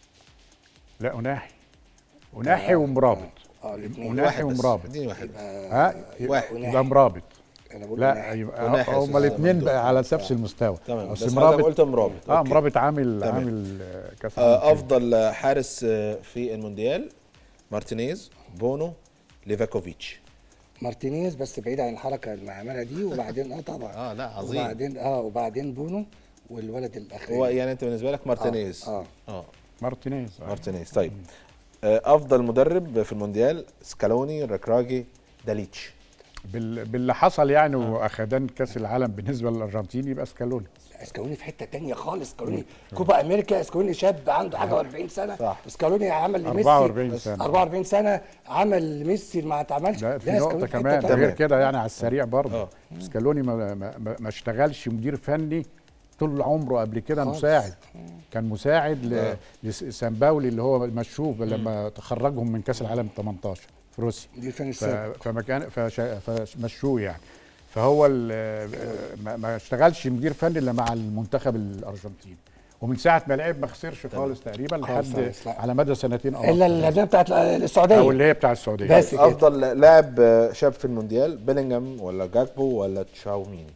لا أناحي أناحي ومرابط. اه الاثنين أناحي ومرابط. اديني واحد. ها واحد يبقى مرابط. انا بقول لا يبقى هم الاثنين بقى على نفس المستوى. تمام، بس مرابط قلت مرابط. اه مرابط عامل تمام. عامل كاس آه افضل حارس في المونديال، مارتينيز، بونو، ليفاكوفيتش. مارتينيز بس بعيد عن الحركه اللي عملها دي، وبعدين اه طبعا اه لا عظيم، وبعدين اه وبعدين بونو والولد الاخير. هو يعني انت بالنسبه لك مارتينيز؟ اه اه, آه. مارتينيز آه. مارتينيز. طيب آه افضل مدرب في المونديال، سكالوني، ركراجي، داليتش. باللي حصل يعني آه. واخدان كاس العالم بالنسبه للارجنتين يبقى سكالوني. سكالوني في حته ثانيه خالص. سكالوني كوبا امريكا، سكالوني شاب عنده حاجه وأربعين سنه. صح. سكالوني عمل لميسي أربعة وأربعين سنه أربعة وأربعين سنه عمل لميسي ما اتعملش. لا في نقطه كمان غير كده يعني على السريع برضه. سكالوني ما, ما, ما اشتغلش مدير فني طول عمره قبل كده، مساعد. كان مساعد لسامباولي اللي هو مشوه لما تخرجهم من كاس العالم تمنتاشر في روسيا. دي الفن فما كان فمشوه يعني. فهو ما اشتغلش مدير فني الا مع المنتخب الارجنتيني، ومن ساعه ما لعب ما خسرش خالص تقريبا لحد على مدى سنتين اه الا اللي بتاعت السعوديه او اللي هي بتاع السعوديه. بس افضل لاعب شاب في المونديال، بيلينغهام ولا جاكبو ولا تشاوميني؟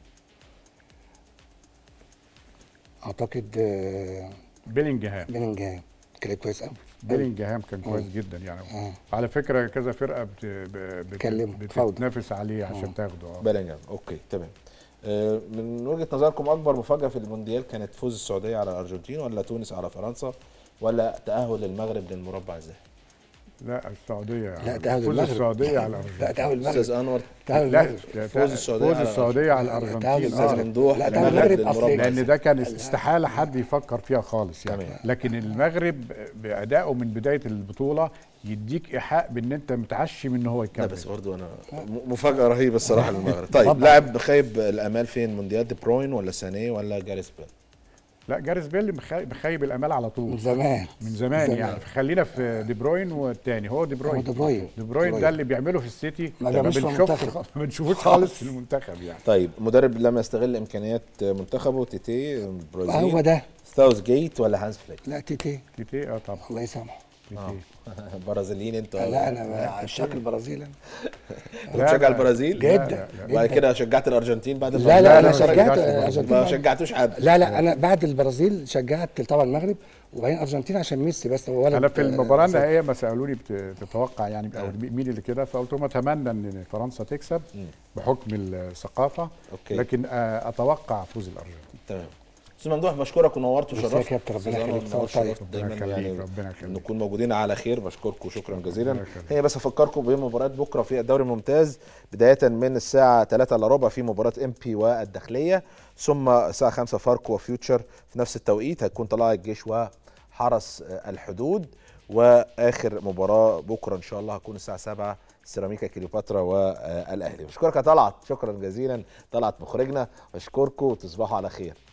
اعتقد بيلينغهام. بيلينغهام كان كويس قوي. بيلينغهام كان كويس جدا يعني. آه. على فكره كذا فرقه بت... بت... بتتنافس عليه عشان آه. تاخده. اه بيلينغهام. اوكي تمام. آه من وجهه نظركم اكبر مفاجاه في المونديال كانت فوز السعوديه على الارجنتين، ولا تونس على فرنسا، ولا تاهل المغرب للمربع الذهبي؟ لا السعوديه يعني. لا تاهل فوز المغرب. السعوديه على الارجنتين. لا تاهل المغرب. استاذ انور تاهل لا المغرب. فوز السعوديه فوز السعوديه على الارجنتين. استاذ ممدوح لا تاهل المغرب لان ده كان استحاله حد يفكر فيها خالص يعني. تمام. لكن المغرب بادائه من بدايه البطوله يديك ايحاء بان انت متعشي من ان هو يكمل. لا بس برضه انا مفاجاه رهيبه الصراحه للمغرب. طيب لاعب خايب الامال فين المونديال، دي بروين ولا سانيه ولا جاريث بيل؟ لا جاريث بيل مخيب الامال على طول من زمان من زمان, زمان. يعني خلينا في دي بروين، والثاني هو دي بروين. دي بروين دي بروين ده اللي بيعمله في السيتي ما بنشوفش ما بنشوفوش خالص في المنتخب يعني. طيب مدرب لم يستغل امكانيات منتخبه، تيتي برازيل هو ده، ساوث جيت ولا هانز فليك؟ لا تيتي. تيتي اه طبعا الله يسامحه. آه. برازيليين انتوا؟ لا انا عشاق البرازيل. انا بتشجع البرازيل جدا. بعد كده شجعت الارجنتين بعد لا لا انا شجعت الارجنتين. ما شجعتوش حد. لا لا انا بعد البرازيل شجعت طبعا المغرب وبعدين الارجنتين عشان ميسي بس. هو ولد انا في المباراه النهائيه ما سالوني بتتوقع يعني او مين اللي كده، فقلت لهم اتمنى ان فرنسا تكسب بحكم الثقافه. أوكي. لكن اتوقع فوز الارجنتين. تمام. استاذ ممدوح بشكرك ونورت وشرفت. يا كابتن ربنا يخليك. دايما يعني نكون موجودين على خير. بشكركم شكرا جزيلا. هي بس افكركم بمباريات بكره في الدوري الممتاز، بدايه من الساعه ثلاثة الا ربع في مباراه ام بي والداخليه، ثم الساعه خمسة فاركو وفيوتشر في نفس التوقيت هتكون طلائع الجيش وحرس الحدود، واخر مباراه بكره ان شاء الله هتكون الساعه سبعة سيراميكا كليوباترا والاهلي. بشكرك يا طلعت، شكرا جزيلا طلعت مخرجنا، بشكركم وتصبحوا على خير.